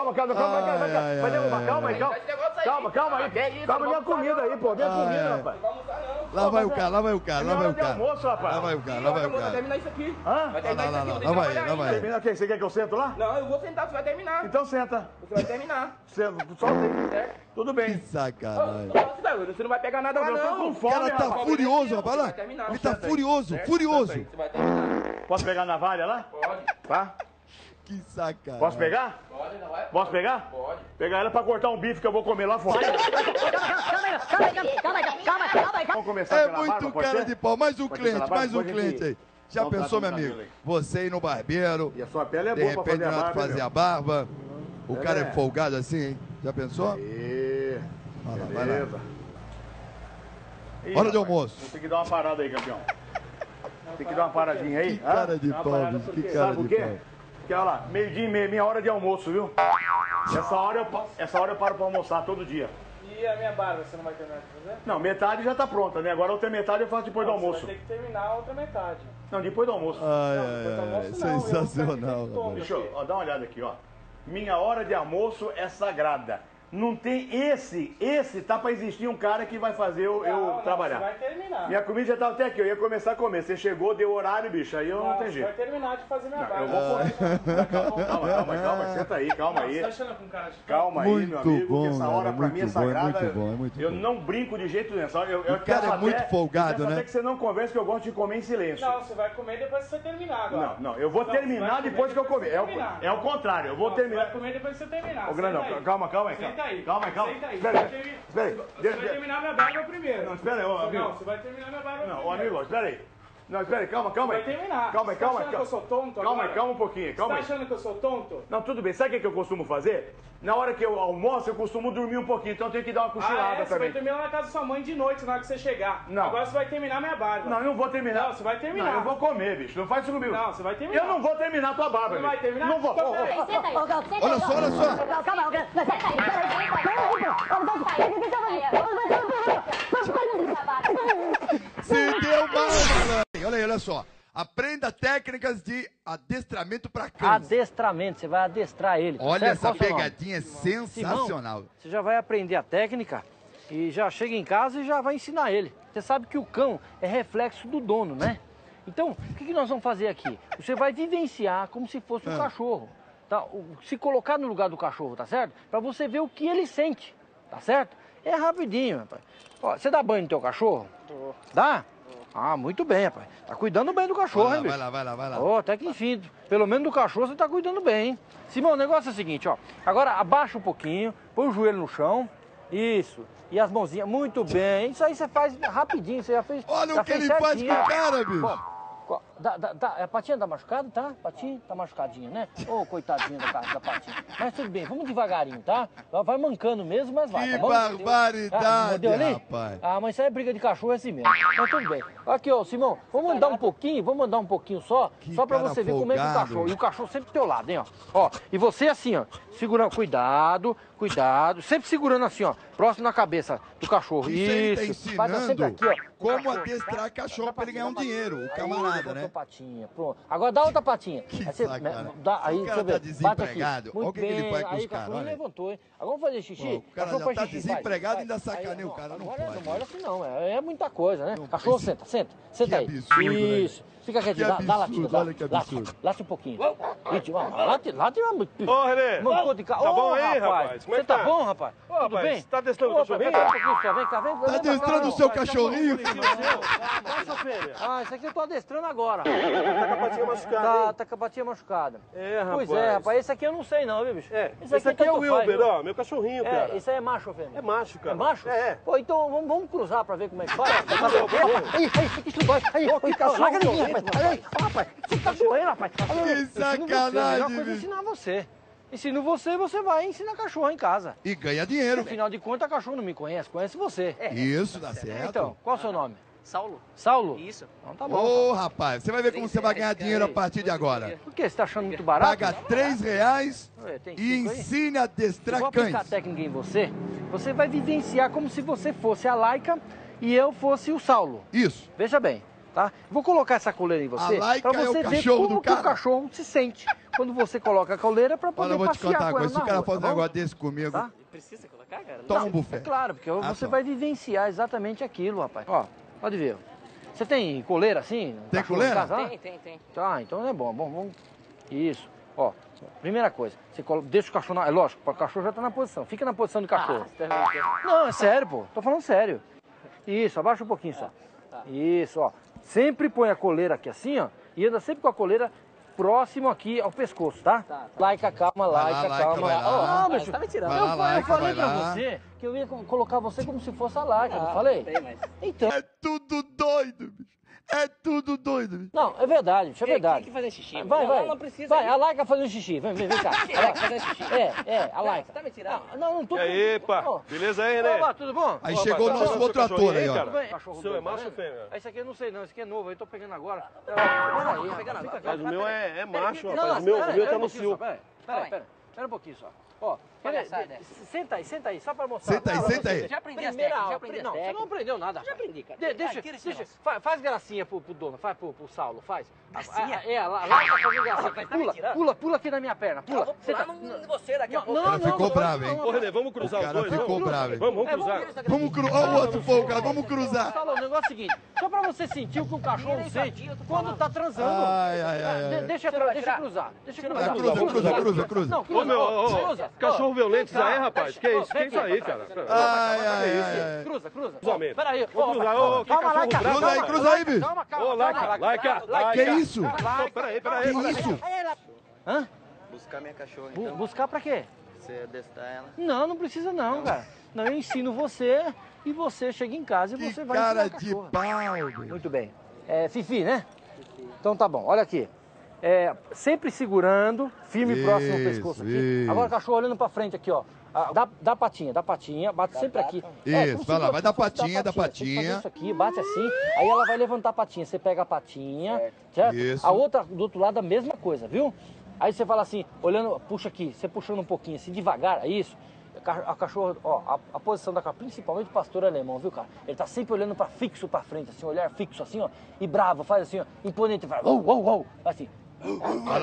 Calma, minha comida aí, pô, minha comida, rapaz. Não vai almoçar, não. Lá vai o cara. É minha hora de almoço, rapaz. Lá vai o cara. Vai terminar isso aqui. Hã? Vai terminar isso aqui. eu tenho que Lá vai, trabalhar lá vai. ainda. Termina aqui, você quer que eu sento lá? Não, eu vou sentar, você vai terminar. Então senta. Você vai terminar. Senta, solta aí. Certo? Tudo Que bem. sacanagem. Você não vai pegar nada lá, Eu tô não. com O fome, cara tá rapaz. furioso, rapaz. Olha lá. Vai terminar. Ele tá Senta aí. furioso, Certo? furioso. Você vai terminar. Posso pegar a navalha lá? Pode. Tá? Que sacanagem. Posso pegar? Pode, não vai? Posso pegar? Pode. Pegar ela pra cortar um bife que eu vou comer lá fora. Vamos começar É pela muito barba, pode cara ser? de pau. Mais um Pode cliente, ser pela mais um barba, depois a cliente gente aí. Já dá um pensou, meu trato no amigo? cabelo Você ir no barbeiro, E a sua pele é de boa pra repente fazer a na hora de barba, fazer meu. a barba, o cara é É. folgado assim, hein? Já pensou? E... Vai lá, vai lá. Beleza. Ih, Hora de rapaz, almoço. Tem que dar uma parada aí, campeão. Tem que dar uma paradinha aí. Que cara de Dá uma pau, parada bicho, que porque- cara sabe por de quê? pau. Porque, olha lá, meio-dia e meia, minha hora de almoço, viu? Essa hora eu paro pra almoçar todo dia. E a minha barba, você não vai terminar de fazer? Não, metade já tá pronta, né? Agora a outra metade eu faço depois do almoço. Você vai ter que terminar a outra metade. Não, depois do almoço. Ai, Não, depois do ai, ai. almoço não, eu vou ficar aqui Sensacional, o tempo todo. rapaz. Deixa eu ó, dar uma olhada aqui, ó. Minha hora de almoço é sagrada. Não tem esse tá pra existir um cara que vai fazer eu trabalhar. Você vai terminar. Minha comida já tava até aqui, eu ia começar a comer. Você chegou, deu horário, bicho, aí eu não tem jeito. Você vai terminar de fazer minha barba. Eu vou comer. Calma, senta aí, calma aí. Você tá achando com cara de... Calma aí, Muito meu amigo, bom, que essa hora cara, pra mim é muito bom, sagrada. é muito Eu bom. não brinco de jeito nenhum. Eu cara é muito folgado, eu peço né? até que você não converse, que eu gosto de comer em silêncio. Não, você vai comer depois que você terminar agora. Não, eu vou terminar depois que eu comer. É o contrário, eu vou terminar. Você vai comer depois que você terminar. Ô, Grandão, calma aí. Senta aí. Calma. Senta aí. Espera aí. Você vai terminar minha barba primeiro. Não, espera aí, ô, amigo. Não, você vai terminar minha barba primeiro. Não, ô, amigo, espera aí. Não, espera aí, calma aí. Vai terminar. Calma aí. Você tá achando que eu sou tonto agora? Calma um pouquinho, calma aí. Você tá achando que eu sou tonto? Não, tudo bem. Sabe o que eu costumo fazer? Na hora que eu almoço, eu costumo dormir um pouquinho, então eu tenho que dar uma cochilada Você vai também. terminar na casa da sua mãe de noite, na hora que você chegar. Não. Agora você vai terminar minha barba. Não, eu não vou terminar. Não, você vai terminar. Não, eu vou comer, bicho. Não faz isso comigo. Não, você vai terminar. Eu não vou terminar a tua barba, Você não vai bicho. terminar? Não vou. Então, peraí. Senta aí. Olha só. Calma, Se deu mal, malandro. Olha só. Aprenda técnicas de adestramento para cães. Adestramento, você vai adestrar ele. Olha Certo? essa Qual o seu nome? pegadinha, é sensacional. Simão, você já vai aprender a técnica e já chega em casa e já vai ensinar ele. Você sabe que o cão é reflexo do dono, né? Então, o que nós vamos fazer aqui? Você vai vivenciar como se fosse um cachorro. Tá? Se colocar no lugar do cachorro, tá certo? Para você ver o que ele sente, tá certo? É rapidinho, rapaz. Ó, você dá banho no teu cachorro? Dá? Ah, muito bem, rapaz. Tá cuidando bem do cachorro, hein, bicho? Vai lá. Ó, até que enfim. Pelo menos do cachorro você tá cuidando bem, hein? Simão, o negócio é o seguinte, ó. Agora abaixa um pouquinho, põe o joelho no chão. Isso. E as mãozinhas, muito bem. Isso aí você faz rapidinho, você já fez. Olha já o que fez ele faz certinho. com o cara, bicho. Bom, a patinha tá machucada, tá? Patinha tá machucadinha, né? Ô, coitadinha da patinha. Mas tudo bem, vamos devagarinho, tá? Vai mancando mesmo, mas vai, Que tá bom? barbaridade, Mordeu ali? rapaz. Ah, mas isso aí é briga de cachorro, é assim mesmo. Mas tudo bem. Aqui, ó, Simão, vamos andar um pouquinho só pra cara você ver como é que o folgado. cachorro. E o cachorro sempre do teu lado, hein, ó. E você assim, ó, segurando, cuidado, sempre segurando assim, ó, próximo na cabeça do cachorro. Isso aí tá Isso. Vai ensinando sempre aqui, ó. como adestrar cachorro pra ele ganhar um dinheiro, o camarada, né? Patinha, pronto. Agora dá outra patinha. Que Aí você, sacanagem. aí O cara você vê, tá bate desempregado. aqui. Olha Muito o que ele bem. faz com Aí os o caras, cachorro olha. levantou, hein? Agora vamos fazer xixi. Pô, o cara Cachorro já faz tá xixi, desempregado e vai. ainda sacaneia Aí, o cara, não agora pode. Não olha assim não, é muita coisa, né? Cachorro, senta aí. absurdo, né? Isso. Fica quietinho, Que dá absurdo, latida, olha que absurdo. late um pouquinho. Late Ô, Renê, tá bom aí, rapaz? Como é Você que tá tá? bom, rapaz? Ô, Tudo rapaz, bem? você tá adestrando o Opa, cachorrinho? pera um pouquinho só, vem cá. Tá adestrando o seu cachorrinho? Nossa, fêmea. Ah, isso aqui eu tô adestrando agora. Tá com a patinha machucada, hein? Tá com a patinha machucada. É, rapaz. Pois é, rapaz, esse aqui eu não sei não, viu, bicho? É, esse aqui é tanto o Wilber, faz, viu? ó, meu cachorrinho, cara. É, isso aí é macho ou fêmea? É macho, cara. É macho? É. Pô, então vamos cruzar pra ver como é que faz. Aí, Larga de mim, rapaz. Rapaz, você tá doendo, rapaz. Que sacanagem, A melhor coisa é bicho. ensinar você. Ensino você, você vai ensinar cachorro em casa. E ganha dinheiro. Afinal de contas, cachorro não me conhece, conhece você. Isso, dá certo. Então, qual é o seu nome? Saulo. Saulo? Isso. Então tá bom. Ô, rapaz, você vai ver como você vai ganhar dinheiro a partir de agora. Por que? Você tá achando muito barato? Paga R$3 Tem e cinco aí? ensine a Eu adestrar vou aplicar a cães. técnica em você. Você vai vivenciar como se você fosse a Laika e eu fosse o Saulo. Isso. Veja bem, tá? Vou colocar essa coleira em você A Laika pra é o você ver cachorro como do que o cara. cachorro se sente quando você coloca a coleira pra poder Olha, eu vou te passear contar uma com ela coisa. Se o na cara rua, faz um tá bom? negócio desse comigo, Tá? Precisa colocar, cara? toma Não, um buffet. É claro, porque você só. vai vivenciar exatamente aquilo, rapaz. Ó, pode ver. Você tem coleira assim? Tem Cachorro em coleira? casa, lá? Tem. Tá, então é bom. Vamos. Isso. Ó, primeira coisa, você deixa o cachorro na. É lógico, o cachorro já tá na posição. Fica na posição de cachorro. Não, é sério, pô. Tô falando sério. Isso, abaixa um pouquinho só. Isso, ó. Sempre põe a coleira aqui assim, ó. E anda sempre com a coleira próximo aqui ao pescoço, tá? Laika, calma, Vai lá, Laika, Laika, calma. vai lá. Não, bicho, Tá me tirando. Vai lá, eu Laika, falei vai pra lá. você que eu ia colocar você como se fosse a Laika, não falei? Então. É tudo doido, bicho. É tudo doido, bicho. Não, é verdade, bicho, é verdade. Tem que fazer xixi. Vai. Não precisa. Vai, a Laika fazendo xixi. Vem cá. Tem que fazer xixi. A Laika. Tá me tirando? Não tô. E aí, pá? Ó. Beleza aí, Renê? Opa, tudo bom? Aí Ô, chegou o rapaz, nosso tá outro vendo seu ator aí, cachorrinho, ó. cara? Cachorro Seu é doido, macho tá ou vendo? fêmea? Esse aqui eu não sei não, esse aqui é novo, eu tô pegando agora. Peraí, pegando agora. Mas o meu é macho, Não, rapaz. O meu pera tá um no pouquinho cio. só, Pera um pouquinho só. Ó, palhaçada é? Senta aí, só pra mostrar. Senta aí. Já aprendi as Primeira técnicas, aula. já aprendi as Não, você técnicas. não aprendeu nada. Já aprendi, cara. Deixa, Tira esse negócio. faz gracinha pro dono, faz pro Saulo, faz. Gracinha? Lá tá fazendo gracinha. Mas tá me tirando? Pula aqui na minha perna, Eu pula. vou pular em você daqui a pouco. O cara ficou bravo, hein? Ô, Renê, vamos cruzar O os cara dois? ficou bravo, hein? Vamos cruzar. Vamos cruzar. Olha o outro fogo, cara. Vamos cruzar. Saulo, o negócio é o seguinte, só pra você sentir o que o cachorro sente quando tá transando. Ai. Deixa cruzar. Cruza. Não, Ô, meu, cruza. cachorro violento, isso aí, rapaz? Que isso? Que Vem isso aí, aqui. cara? Ai. Cruza. Cruzamento. Peraí. Vamos cruzar. Ô, que Calma, cachorro Laika. bravo. Cruza aí, bicho. Calma. Ô, Laika. Que isso? Ô, peraí. Que isso? Hã? Buscar minha cachorra, então. Buscar pra quê? Você adestrar ela. Não precisa não, cara. Não, eu ensino você e você chega em casa e Que você vai cara ensinar a de cachorra. pau, bicho. Muito bem. Fifi, né? Então tá bom, olha aqui. Sempre segurando, firme e próximo ao pescoço aqui. Isso. Agora o cachorro olhando pra frente aqui, ó. Dá patinha, bate sempre aqui. Isso, como se vai lá, fosse- vai dar fosse patinha, dá Tem que patinha. fazer isso aqui, bate assim, aí ela vai levantar a patinha. Você pega a patinha, certo? Isso. A outra do outro lado a mesma coisa, viu? Aí você fala assim, olhando, puxa aqui, você puxando um pouquinho assim, devagar, é isso. A cachorra, ó, a posição da cachorra, principalmente o pastor alemão, viu, cara? Ele tá sempre olhando fixo pra frente, assim, olhar fixo assim, ó, e bravo, faz assim, ó, imponente, vai, assim. Vai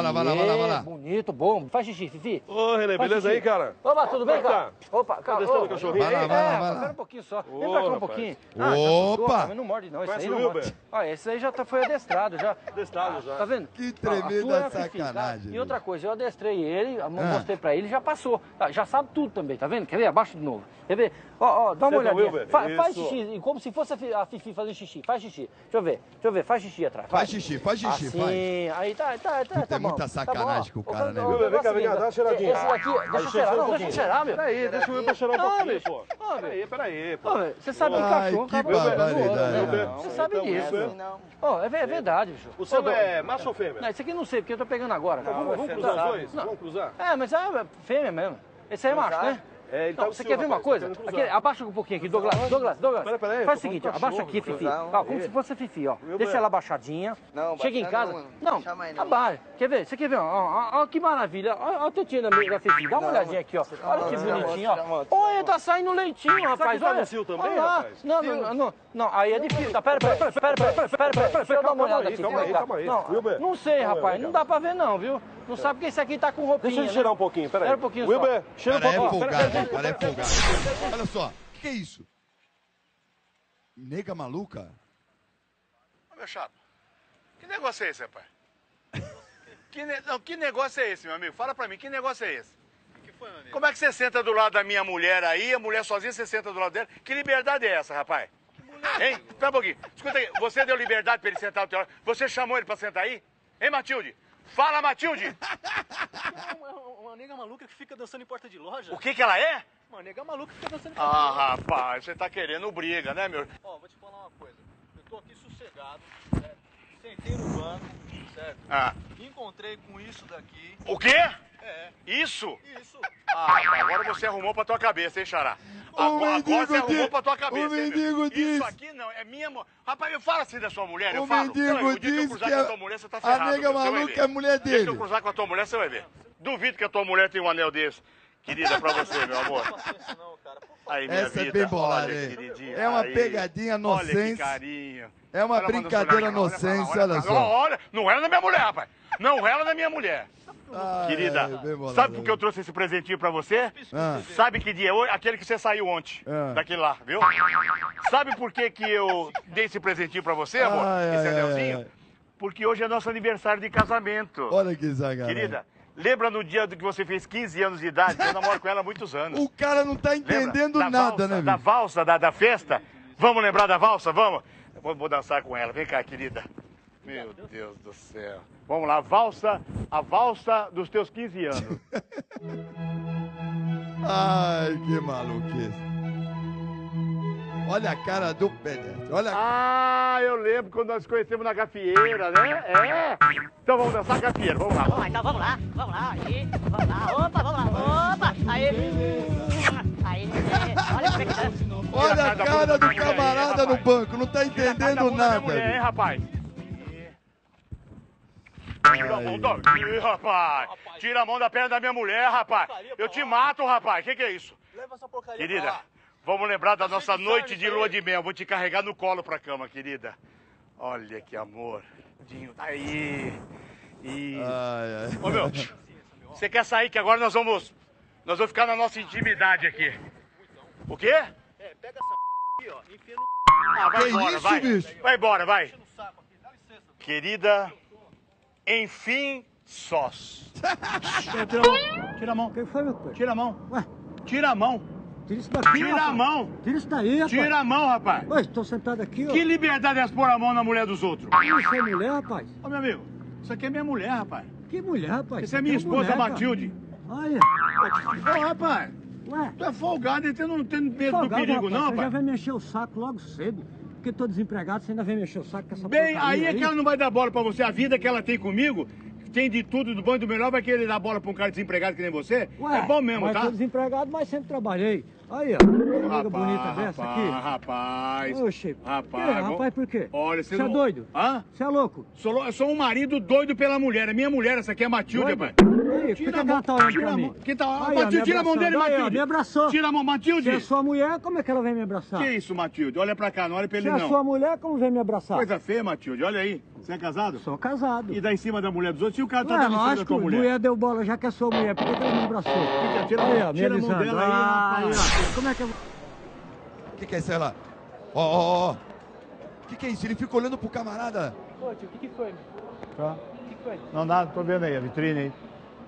lá. Bonito, bom. Faz xixi, Fifi. Ô, Renê, Faz beleza xixi. aí, cara? Opa, tudo bem, Como é que cara? Opa, cara. testando o cachorrinho? Vai lá. Espera um pouquinho só. Vem Ô, pra cá um rapaz. pouquinho. Opa! Mas não morde não, isso Conhece aí o não Wilber? morde. Olha, esse aí já foi adestrado, já. Adestrado já. Tá vendo? Que Ó, a tremenda sua é a Fifi, tá? sacanagem, E outra coisa, eu adestrei ele, mostrei pra ele, já passou. Tá, já sabe tudo também, tá vendo? Quer ver? Abaixa de novo. Quer ver? Ó, dá uma Senta, olhadinha. Wilber. Faz Isso. xixi, como se fosse a Fifi fazendo xixi. Faz xixi. Deixa eu ver. Faz xixi atrás. Faz xixi, faz. Assim, aí tá Puta, é bom. muita sacanagem com o cara, né, Wilber? Vem cá, dá uma cheiradinha. Esse daqui, deixa eu cheirar, não, deixa eu cheirar, meu. Peraí, deixa o Wilber cheirar um Não, pouquinho, bicho. pô. Ó, meu. Peraí, pô. Ô, velho, você sabe que Ai, cachorro que acaba zoando, barbaridade, né? não. Você sabe Então, disso. Wilber. Não. Ó, é verdade, bicho. O seu Ô, é macho ou fêmea? Não, esse aqui eu não sei, porque eu tô pegando agora. Cara. Vamos cruzar os dois? Não. Vamos cruzar? Mas é fêmea mesmo. Esse aí é macho, né? É, ele Não, tá você no quer seu, ver uma rapaz, coisa? tá querendo cruzar. Aqui, abaixa um pouquinho aqui, Douglas. Peraí, Faz o tô seguinte, falando abaixa cachorro, aqui, Fifi. cruzar, Ó, como se fosse a Fifi, ó. Wilber. Deixa ela abaixadinha. Não, Chega em baixar casa. não, mano. Não, Deixa mais não. abaixa. Quer ver? Você quer ver? Ó, que maravilha. Ó, a tetinha da Fifi. Dá uma olhadinha aqui, ó. Olha que bonitinho, ó. Olha, tá saindo leitinho, rapaz. tá Olha. no cio também, Olha lá. rapaz? Não, aí é difícil. Tá, pera. Deixa eu dar uma olhada aqui. Calma aí. Wilber. Não sei, Calma aí, rapaz. vem Não cá. dá pra ver, não, viu? Não sabe que esse aqui tá com roupinha. Deixa ele né? cheirar um pouquinho, peraí. Espera um pouquinho só. Wilber, cheira um Cara, é pouquinho. folgado, hein? Cara, é folgado. Olha só, o que é isso? Nega maluca? Ô, meu chapa, que negócio é esse, rapaz? Que negócio é esse, meu amigo? Fala pra mim, que negócio é esse? que foi, meu amigo? Como é que você senta do lado da minha mulher aí, a mulher sozinha, você senta do lado dela? Que liberdade é essa, rapaz? Hein? Espera um pouquinho. Escuta aí, você deu liberdade pra ele sentar do teu lado? Você chamou ele pra sentar aí? Hein, Matilde? Fala, Matilde! Uma nega maluca que fica dançando em porta de loja. O que ela é? Uma nega maluca que fica dançando em porta de Ah, loja. rapaz, você tá querendo briga, né, meu? Ó, vou te falar uma coisa. Eu tô aqui sossegado, certo? Sentei no banco, certo? Ah. Encontrei com isso daqui. O quê? É. Isso? Isso. Ah, rapaz, agora você arrumou pra tua cabeça, hein, Xará? Agora você arrumou pra tua cabeça, hein, meu? Isso aqui não, é minha... Rapaz, eu falo assim da sua mulher, eu O falo. mendigo Não, o dia que eu disse cruzar que com a tua mulher, você tá a ferrado. nega você vai maluca ver. é a mulher Deixa dele. eu cruzar com a tua mulher, você vai ver. Duvido que a tua mulher tenha um anel desse. Querida, pra você, meu amor. Aí, minha Essa é vida, bem bolada, olha, hein? queridinha, É uma aí. pegadinha Olha que inocente. carinho. É uma Olha, brincadeira manda pra lá, inocente, olha só. Olha, não era da minha mulher, rapaz. Não era da minha mulher. Ai, Querida, ai, bem bolado. sabe por que eu trouxe esse presentinho pra você? Ah. Sabe que dia é hoje? Aquele que você saiu ontem. Ah. Daquele lá, viu? Sabe por que eu dei esse presentinho pra você, amor? Ai, Esse ai, anelzinho? ai, ai. Porque hoje é nosso aniversário de casamento. Olha que sacanagem. Querida, lembra no dia do que você fez 15 anos de idade? Eu namoro com ela há muitos anos. O cara não tá Lembra? entendendo Da nada, valsa, né, Da bicho? valsa, da festa? Vamos lembrar da valsa? Vamos? Vou dançar com ela. Vem cá, querida. Meu Deus do céu. Vamos lá, a valsa dos teus 15 anos. Ai, que maluquice. Olha a cara do pedestre. Olha Ah, eu lembro quando nós conhecemos na gafieira, né? É. Então vamos dançar gafieira, vamos lá. Vamos lá, então vamos lá, aí, vamos lá, opa, vamos lá, opa, aí, olha como é que dança. Olha a cara do camarada no banco, não tá entendendo nada. Mulher, hein, bicho. rapaz? Tira a mão daqui, rapaz. Tira a mão da perna da minha mulher, rapaz. Eu te mato, rapaz. Que é isso? Leva essa porcaria Querida, pra lá. vamos lembrar da nossa noite de lua de mel. Vou te carregar no colo pra cama, querida. Olha que amor. Aí. Isso. Ô, meu, você quer sair que agora nós vamos ficar na nossa intimidade aqui. O quê? Pega essa aqui, ó, e enfia no... Ah, vai Que embora, isso, vai. bicho? Vai embora, vai. Querida, enfim, sós. Tira a mão. Quem foi, meu pai? Tira a mão. Ué, Tira a mão. tira isso daqui, Tira a rapaz. mão. Tira isso daí, rapaz. Tira a mão, rapaz. Ué, estou sentado aqui, ó. Que liberdade é essa pôr a mão na mulher dos outros? Isso é mulher, rapaz? Ô, meu amigo, isso aqui é minha mulher, rapaz. Que mulher, rapaz? Essa é minha esposa, mulher, Matilde. Cara. Olha. Ô, rapaz, Ué, tu é folgado, você não tem medo do folgado, perigo, rapaz, não, você já rapaz? vai me encher o saco logo cedo. Porque tô desempregado, você ainda vem me encher o saco com essa Bem, porcaria aí é que ela não vai dar bola pra você. A vida que ela tem comigo, tem de tudo, do bom e do melhor, vai querer dar bola pra um cara desempregado que nem você? Ué, É bom mesmo, mas tá? tô desempregado, mas sempre trabalhei. Aí, ó. Uma amiga bonita dessa aqui. Rapaz, Oxe, rapaz. rapaz, por quê? Olha, Você é doido? Hã? Você é louco? Eu sou um marido doido pela mulher. É minha mulher, essa aqui é a Matilde, Doido? rapaz. Aí, por que ela tá olhando pra mim? Que tá... Aí, ó, Matilde, me tira a mão dele, abraçando. Aí, ó, Matilde. me abraçou. Tira a mão, Matilde. Se é sua mulher, como é que ela vem me abraçar? Que isso, Matilde? Olha pra cá, não olha pra ele, Se é não. sua mulher, como vem me abraçar? Coisa feia, Matilde. Olha aí. Você é casado? Sou casado. E dá em cima da mulher dos outros? E o cara tá Ué, dando em cima da lógico, tua mulher? mulher deu bola, já que é sua mulher, por que ela me abraçou? Tira Aí, ó, me tira a mão avisando. dela aí, rapaz. Aí, ó, como é que eu... O que é isso aí lá? Ó. O que é isso? Ele fica olhando pro camarada. Ô, tio, o que foi, meu? Tá. O que foi? Não, nada, tô vendo aí, a vitrine aí.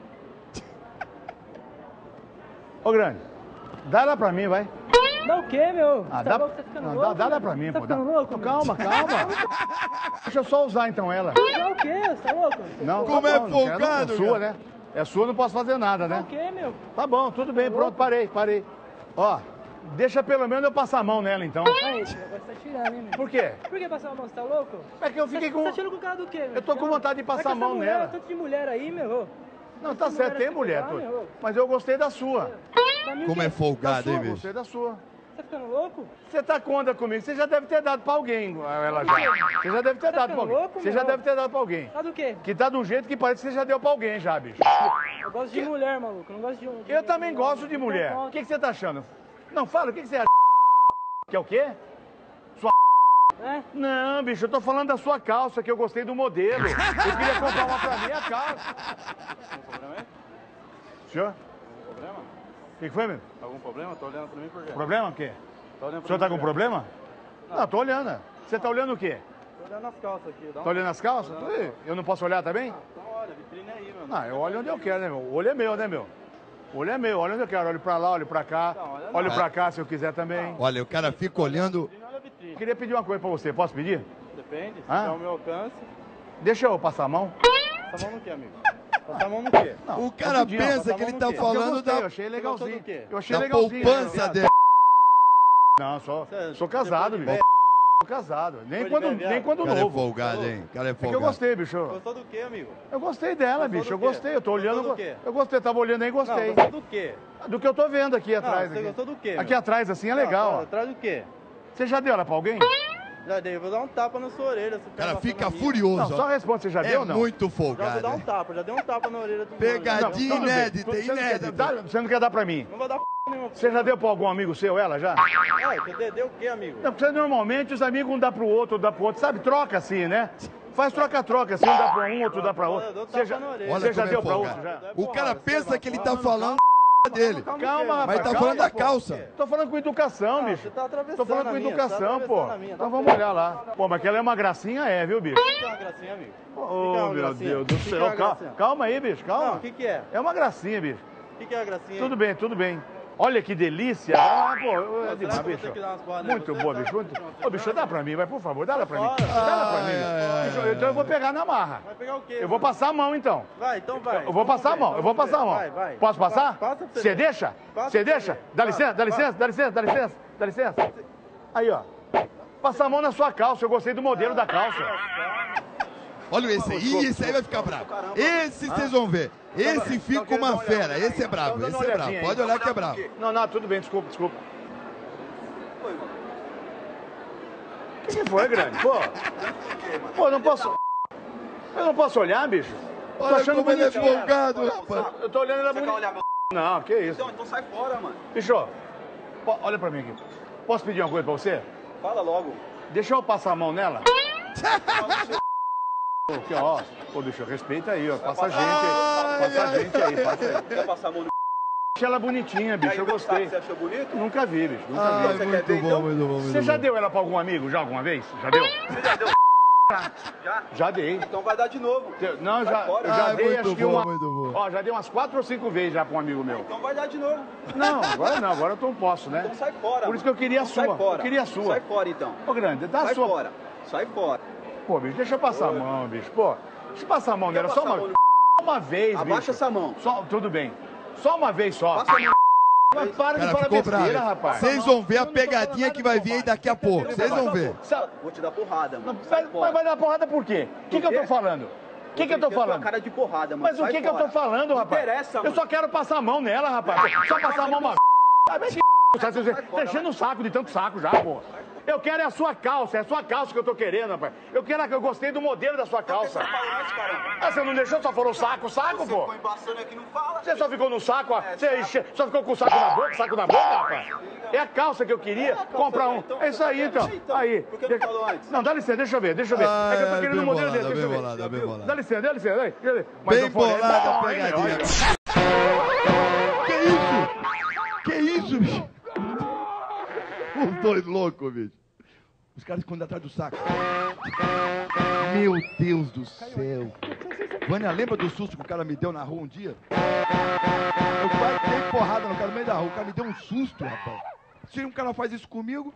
Ô, grande, dá lá pra mim, vai. Não, o quê, meu? Ah, Tá dá, louco? Tá ficando não, louco? dá meu? pra mim, Tá pô. ficando louco? meu? Calma. Deixa eu só usar então ela. Não, o quê? Você tá louco? Não, Como tá é bom, não quero, não. folgado, É sua, cara. né? É sua, não posso fazer nada, Não, né? o quê, meu? Tá bom, tudo bem, pronto, parei. Ó, deixa pelo menos eu passar a mão nela, então. Aí, esse negócio tá tirando, hein, meu? Por quê? Por que passar a mão? Você tá louco? É que eu fiquei com... Você tá tirando com o cara do quê, meu? Eu tô com vontade de passar a mão nela. Tanto de mulher aí, meu. Não, tá certo, tem mulher, tu. tu. Mas eu gostei da sua. Como é folgado, hein, bicho? Gostei da sua. Tá ficando louco? Você tá com onda comigo, você já deve ter dado pra alguém, ela já. Você já deve ter dado pra alguém. louco, Você meu? já deve ter dado pra alguém. Tá do quê? Que tá de um jeito que parece que você já deu pra alguém já, bicho. Eu gosto de mulher, maluco. Eu não gosto de... Eu também gosto de mulher. O que você tá achando? Não, fala, o que você acha? Que é o quê? Sua... É? Não, bicho, eu tô falando da sua calça, que eu gostei do modelo. Eu queria comprar uma pra mim, a calça. Algum problema aí? Senhor? Algum problema? O que foi, meu? Algum problema? Tá olhando pra mim por quê? Problema o quê? Tá olhando O pra senhor mim tá por com quê? problema? Não, tô olhando. Você tá olhando o quê? Tô olhando as calças aqui. Dá Tá olhando as calças? Tô olhando as Eu não posso olhar também? Então olha, a vitrine é aí, meu. Não, eu olho onde eu quero, né, meu? O olho é meu, né, meu? O olho é meu, olha onde eu quero. Olho pra lá, olho pra cá. Não, Olho pra cá se eu quiser também. Olha, o cara fica olhando. Vitrine, olha a vitrine. Eu queria pedir uma coisa pra você, posso pedir? Depende, se Hã? tiver ao meu alcance. Deixa eu passar a mão. Passar a mão no quê, amigo? Passar a mão no quê? O cara pedi, ó, pensa que ele tá Eu falando gostei, eu da, achei Você legalzinho. gostou do quê? Eu achei da legalzinho. poupança né? dele. Não, Você- sou casado, depois de bicho. velho, Sou casado. Nem Depois de quando velho, viado. novo. O cara é folgado, hein? O cara é É que eu folgado. gostei, bicho. Gostou do quê, amigo? Eu gostei dela, Gostou bicho. do Eu quê? gostei. Eu tô Gostou olhando. do quê? Eu gostei, tava olhando aí e gostei. Não, gostou do quê? Do que eu tô vendo aqui atrás. você aqui. gostou do quê, Aqui meu? atrás, assim, é Não, legal. Atrás do quê? Você já deu ela pra alguém? Já dei, vou dar um tapa na sua orelha. O cara fica furioso. Não, só ó. responde, você já É deu ou não? muito Já vou folgado. dar um hein? tapa, já dei um tapa na orelha do Pegadinha mano. Tudo bem. inédita, Você não quer inédita. dar- Você não quer dar pra mim? Não vou dar nenhuma. Você já deu pra algum amigo seu, ela já? Você deu o quê, amigo? Não, porque normalmente os amigos um dá pro outro, sabe? Troca assim, né? Faz troca-troca, assim, um dá pra um, outro dá pra outro. Eu dou Você já, tapa na orelha. Olha você já como é deu pra folgado. outro, já? O cara pensa que ele tá falando dele. Calma, rapaz. Mas tá calma, falando da pô. calça. Tô falando com educação, Não, bicho. você tá atravessando Tô falando a com minha, educação, você tá pô. atravessando a minha, Então tá vamos feio. olhar lá. Pô, mas que ela é uma gracinha, viu, bicho? O que é uma gracinha, amigo? Oh, uma meu gracinha? Deus do O que céu. é uma gracinha? Calma aí, bicho, calma. Não, o que é? É uma gracinha, bicho. O que é a gracinha? Tudo bem, tudo bem. Olha que delícia. Ah, pô, Será é que demais, eu vou bicho. ter que dar umas porradas nela? Muito Você boa, tá- bicho. Muito... Pronto, Ô, bicho, dá pra mim, vai, por favor, dá ela pra mim. fora. Dá ela pra mim. Ai, Bicho, então eu vou pegar na marra. Vai pegar o quê? Eu vou passar a mão, então. Vai, então vai. Eu vou passar a mão, eu vou passar a mão. Vai, vai. Posso passar? Passa pra você Você ver. deixa? Passa Você pra deixa? você ver. Dá licença, dá Passa. licença, dá licença, dá licença, dá licença. Aí, ó. Passar a mão na sua calça, eu gostei do modelo da calça. Olha esse aí. Ih, esse aí vai ficar bravo. Esse vocês vão ver. Esse fica uma fera. Esse é bravo, esse é bravo. Pode olhar que é bravo. Não, tudo bem, desculpa. O que foi, grande? Pô, não posso... Eu não posso olhar, bicho? Olha achando como ele é bonitinho. folgado, rapaz. Eu tô olhando ela bonita. Não, que isso. Então sai fora, mano. Bicho, olha pra mim aqui. Posso pedir uma coisa pra você? Fala logo. Deixa eu passar a mão nela. Aqui, ó. Pô, bicho, respeita aí, ó. Passa a gente aí. Passa a gente aí, passa aí. Quer passar a mão no Achei ela bonitinha, bicho, eu gostei. Você achou bonito? Nunca vi, bicho, nunca Ai, vi. muito bom, muito bom. Você já deu ela pra algum amigo, já alguma vez? Já deu? Você já deu? Já? Já dei. Então vai dar de novo. Não, Sai já, fora. eu já Ai, dei, muito acho que bom, uma... muito bom. Ó, já dei umas 4 ou 5 vezes já pra um amigo meu. Então vai dar de novo. Não, agora eu não posso, né? Então sai fora. Por isso que eu queria a Então sua. Sai fora. Eu queria a sua. Sai fora então. Ô, Grande, dá a Sai sua. fora. Sai fora. Pô, bicho, deixa eu passar a mão, bicho. Pô, deixa eu passar a mão nela só passar a uma, mão uma vez, bicho. Abaixa essa mão. Só, tudo bem. Só uma vez só. Passa a mão. Mas para de Cara, falar ficou besteira, bravo. rapaz. Vocês vão ver a pegadinha que vai vir aí daqui a pouco. Vocês vão ver. Vou te dar porrada, mano. Vai dar porrada por quê? O que eu tô falando? O que eu tô falando? Cara de porrada, mano. Mas o Sai que eu fora. tô falando, rapaz? Interessa, Eu mano. só quero passar a mão nela, rapaz. Só passar a mão uma vez. Você tá enchendo o saco de tanto saco já, pô. Eu quero é a sua calça, é a sua calça que eu tô querendo, rapaz. Eu gostei do modelo da sua calça. Ah, você não deixou, só falou saco, pô. Ficou embaçando aqui, não fala. Você só ficou no saco, ó. Você só ficou com o saco na boca, rapaz. É a calça que eu queria, comprar um. É isso aí, então. Aí. Por que não falou antes? Não, dá licença, deixa eu ver. É que eu tô querendo o modelo dele, deixa eu ver. Bem bolada, bem bolada. Dá licença, deixa eu ver. Mas Bem eu falei, bolada a não, hein, pegadinha. olha. Que isso, bicho? Os dois loucos, bicho. Os caras escondem atrás do saco. Meu Deus do céu. Vânia, lembra do susto que o cara me deu na rua um dia? Eu quase dei porrada no cara no meio da rua. O cara me deu um susto, rapaz. Se um cara faz isso comigo...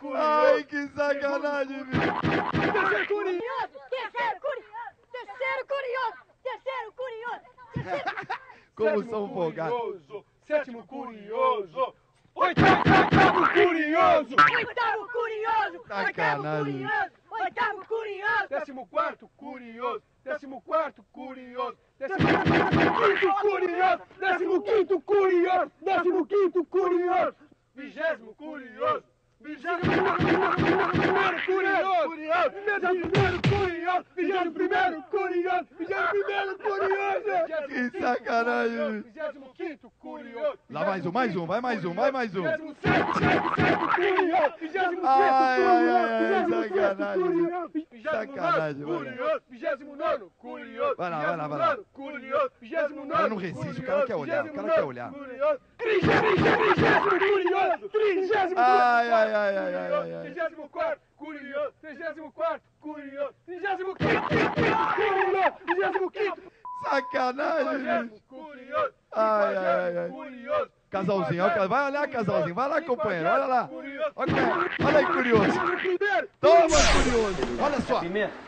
Ai, que sacanagem, bicho. Terceiro curioso. Terceiro curioso. Terceiro curioso. Terceiro curioso. Como são folgados. Sétimo curioso. Oitavo curioso. Oitavo curioso. Sacanagem. Oitavo curioso. 14º curioso. 14º curioso. 15º curioso. 15º curioso. 15º curioso. 20º curioso. 21º curioso. 21º curioso. 21º curioso. 21º curioso. Que sacanagem. 25º curioso. Lá mais um, vai mais um, vai mais um. 27º curioso. 26º Ai, curioso. sacanagem. 29º Sacanagem, curioso. 29º curioso. Vai lá. Curioso. 29º. Cara, não resiste, o cara quer olhar, o cara quer olhar. Curioso. 30º curioso. 30º. Ai. 34º curioso. 34º curioso. 35º curioso. 35º Sacanagem, bicho. curioso. Ai. Curioso. Casalzinho, ó, vai olhar, casalzinho. Vai lá, companheiro, olha lá. Olha aí, curioso. Toma, curioso. Olha só.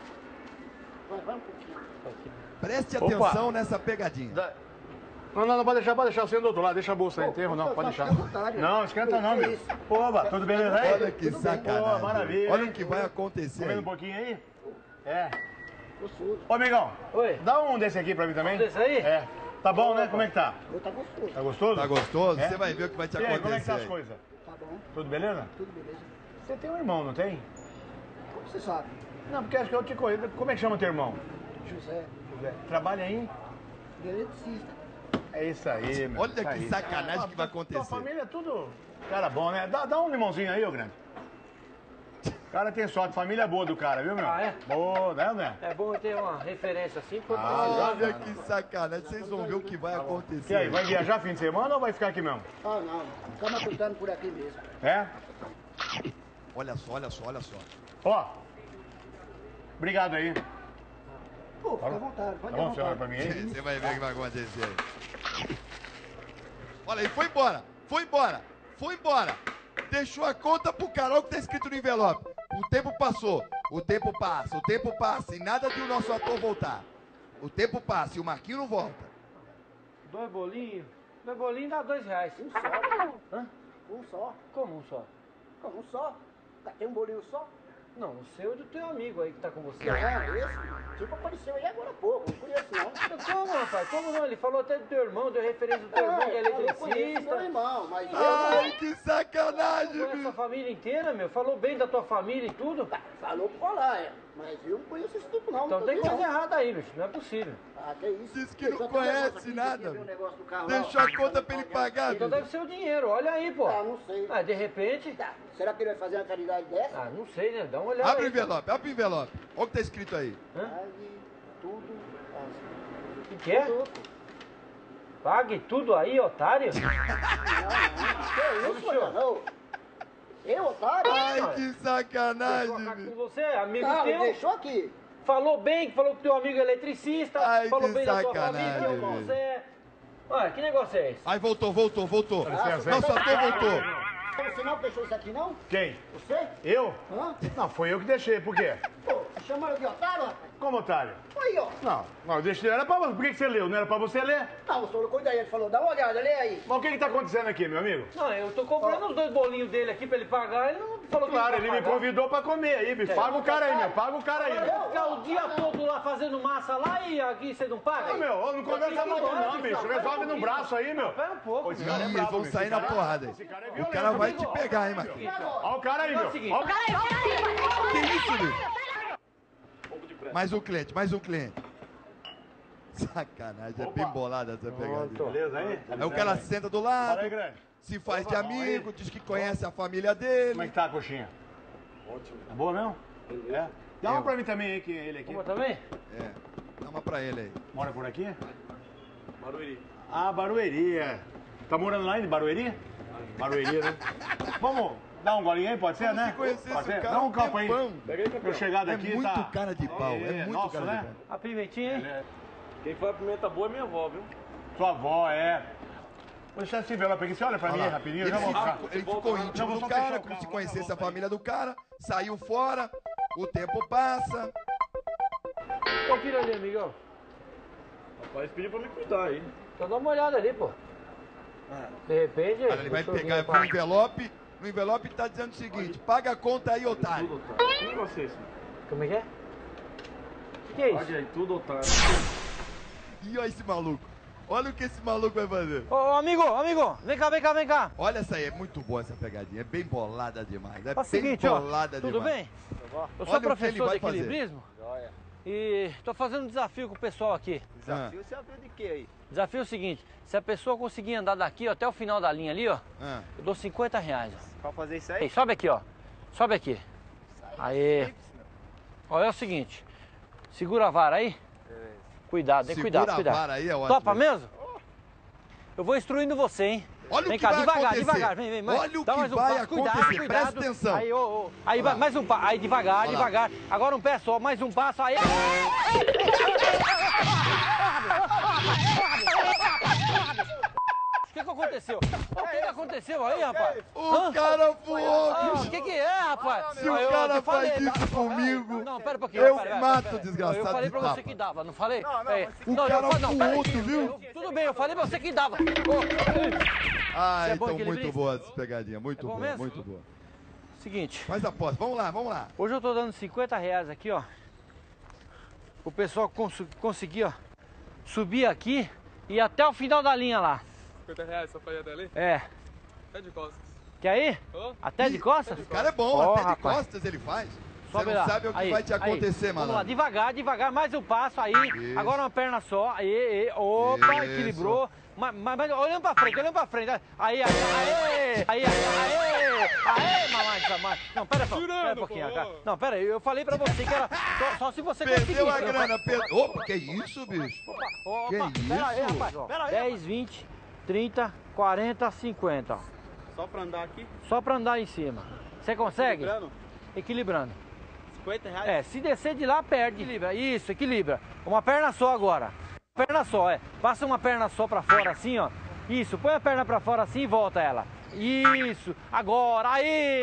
Preste atenção nessa pegadinha. Não, pode deixar você do outro lado, deixa a bolsa aí, enterro, não, pode deixar. Não, esquenta não, meu. Oba, tudo beleza aí? Olha que sacanagem. Pô, maravilha. Olha o que vai acontecer. Comendo um pouquinho aí? É. Ô, amigão, Oi. dá um desse aqui pra mim também. Um desse aí? É. Tá bom, né? Como é que tá? Tá gostoso. Tá gostoso? Tá gostoso? É? Você vai ver o que vai te E aí, como é que acontecer. tá as coisas? Tá bom. Tudo beleza? Tudo beleza. Você tem um irmão, não tem? Como você sabe? Não, porque acho que eu te conheço. Como é que chama teu irmão? José. Trabalha aí? Eletricista. É isso aí, meu. Olha Isso que aí. sacanagem que vai Tua acontecer. família é tudo cara bom, né? Dá um limãozinho aí, ô grande. O cara tem sorte, família boa do cara, viu, meu? Ah, é? Boa, né? É bom ter uma referência assim quando Olha que sacanagem. Vocês vão ver o que vai E acontecer. aí, vai viajar fim de semana ou vai ficar aqui mesmo? Ah, não. Estamos apertando por aqui mesmo. É? Olha só. Ó. Obrigado aí. Pô, fica à vontade. Tá Pode bom, à você olha vontade. pra mim aí? Você vai ver o que vai acontecer aí. Olha aí, foi embora. Deixou a conta pro Carol que tá escrito no envelope. O tempo passou, o tempo passa e nada de o nosso ator voltar. O tempo passa e o Marquinho não volta. 2 bolinhos. 2 bolinhos dá R$2. Um só. Hã? Um só. Como um só? Como um só? Tem um bolinho só? Não, o seu é do teu amigo aí que tá com você. Ah, esse? Tipo, apareceu aí agora há pouco. Não conheço, não. Como, rapaz? Como não? Ele falou até do teu irmão, deu referência do teu irmão que é Eu conheço meu eletricista. irmão, mas Ai, que sacanagem, Conhece a bicho. família inteira, meu? Falou bem da tua família e tudo? falou por falar, é. Mas eu não conheço esse tipo, não. Então Não tem sei, coisa não. errada aí, bicho. Não é possível. Ah, que isso. Diz que não Deixa eu até um negócio conhece aqui, nada. deixa eu ver um negócio do carro lá, Deixou ó. a conta pra ele pagar, Então bicho. deve ser o dinheiro. Olha aí, pô. Ah, não sei. Ah, de repente... Tá. Será que ele vai fazer uma caridade dessa? Ah, não sei, né? Dá uma olhada Abre o aí. envelope. Olha o que tá escrito aí. Hã? Pague tudo. O que é? Pague tudo aí, otário. Não, que isso, senhor? não. Eu, otário? Ai, que Deixou sacanagem, a carta com bicho. você, amigo Não, teu. deixou aqui. Falou bem, falou que teu amigo é eletricista. Ai, falou que bem da tua sacanagem, família, velho. você. Olha, que negócio é esse? Aí voltou. licença, Nosso ator voltou. Você não fechou isso aqui, não? Quem? Você? Eu? Hã? Não, foi eu que deixei. Por quê? Pô, chamaram de otário, rapaz? Como otário? Aí, ó. Não, eu deixei. Era pra você. Por que você leu? Não era pra você ler? Não, o senhor cuida aí. Ele falou, dá uma olhada, lê aí. Mas o que tá acontecendo aqui, meu amigo? Não, eu tô comprando os 2 bolinhos dele aqui pra ele pagar. Ele não falou que Claro, não ele vai me pagar. convidou pra comer aí, bicho. Paga o cara aí, meu. Paga o cara aí, meu. Ficar o dia todo lá fazendo massa lá e aqui você não paga? Ah, meu, ó, não conversa muito não, bicho. Resolve no braço aí, meu. Pera um pouco. Esse Ih, cara é eles bravo, vão bicho. sair Esse na cara- porrada aí. Esse cara é O violento, cara vai amigo. te pegar, hein, Marquinhos. Ó o cara aí, meu. É o seguinte. Ó o cara. Que isso, bicho? Mais um cliente. Sacanagem, é bem bolada essa pegadinha. Beleza aí? Aí o cara senta do Fala lado, aí, grande. se faz de Opa, bom amigo, aí. diz que conhece a família Como é dele. que tá a coxinha? Ótimo. Tá boa mesmo? É. Dá uma pra mim também aí, que ele aqui. Uma também? É, dá uma pra ele aí. Mora por aqui? Barueri. Ah, Barueri, é. Tá morando lá em Barueri? Barueri, né? Vamos dar um golinho aí, pode ser, né? Se conhecesse Pode ser? o cara, Dá um copo aí. tempão. Eu chegar É daqui, muito tá... cara de pau, é muito nosso, cara né? de pau. A pimentinha, hein? Quem faz pimenta boa é minha avó, viu? Sua avó, é. Deixa esse envelope aqui, você olha pra mim aí rapidinho, eu já vou buscar. Ele ficou íntimo do cara, como se conhecesse a família do cara, saiu fora, o tempo passa. Ô, filho ali, amigão. Rapaz, pediu pra me cuidar aí. Então dá uma olhada ali, pô. De repente... Cara, ele vai pegar o envelope, no envelope tá dizendo o seguinte, paga a conta aí, otário. Que negócio é esse? Como é que é? O que é isso? Pague aí tudo, otário. E olha esse maluco. Olha o que esse maluco vai fazer. Ô, amigo, vem cá, vem cá, vem cá. Olha essa aí, é muito boa essa pegadinha, é bem bolada demais. É Faz o bem seguinte, ó, bolada tudo demais. bem? Eu sou Olha o que ele professor vai de equilibrismo e tô fazendo um desafio com o pessoal aqui. Desafio de quê aí? Desafio é o seguinte, se a pessoa conseguir andar daqui ó, até o final da linha ali, ó, eu dou 50 reais. Pra fazer isso aí? Ei, sobe aqui, ó. Sobe aqui. Aê. Ó, é o seguinte, segura a vara aí. Cuidado, hein? Segura Cuidado, cuidado. a vara aí, é ótimo. Topa mesmo? Eu vou instruindo você, hein? Olha vem o que cá, vai devagar, acontecer. devagar, vem. Olha o dá que mais um vai passo, cuidado, acontecer, cuidado. presta atenção. Aí, aí vai, mais um passo, aí devagar, Olha lá. devagar. Agora um pé só, mais um passo, aí. O que aconteceu? O que aconteceu aí, rapaz? O cara voou. O que é, rapaz? Se o cara faz isso comigo, Não, pera um pouquinho. eu pera, mato pera. o desgraçado Eu falei de pra tapa. você que dava, não falei? O cara voou, tu viu? Tudo bem, eu falei pra você que dava. Ah, Você é bom então muito equilibrista? boa essa pegadinha, muito bom boa, mesmo? muito boa. Seguinte. Faz a aposta, vamos lá, vamos lá. Hoje eu tô dando 50 reais aqui, ó. O pessoal conseguir, ó, subir aqui e ir até o final da linha lá. 50 reais só pra ir até ali? É. Até de costas. Quer ir? Oh. Até de costas? O cara é bom, Ó, até de rapaz. costas ele faz. Sobe Você não lá. sabe o que Aí, vai te aí. acontecer, Vamos mano. lá, devagar, mais um passo aí. Isso. Agora uma perna só. Aí, opa, Isso. equilibrou. Mas olhando pra frente. Aí, mamãe. Não, pera um pouquinho, cara. Não, pera aí, eu falei pra você que era só se você conseguir. Perdeu a grana, perdeu. Opa, que isso, bicho? Opa, Que pera aí, isso? rapaz. 10, 20, 30, 40, 50. Ó. Só pra andar aqui? Só pra andar em cima. Você consegue? Equilibrando. 50 reais? É, se descer de lá, perde. Equilibra. Isso, equilibra. Uma perna só agora. Perna só, é. Passa uma perna só pra fora assim, ó. Isso, põe a perna pra fora assim e volta ela. Isso, agora, aí,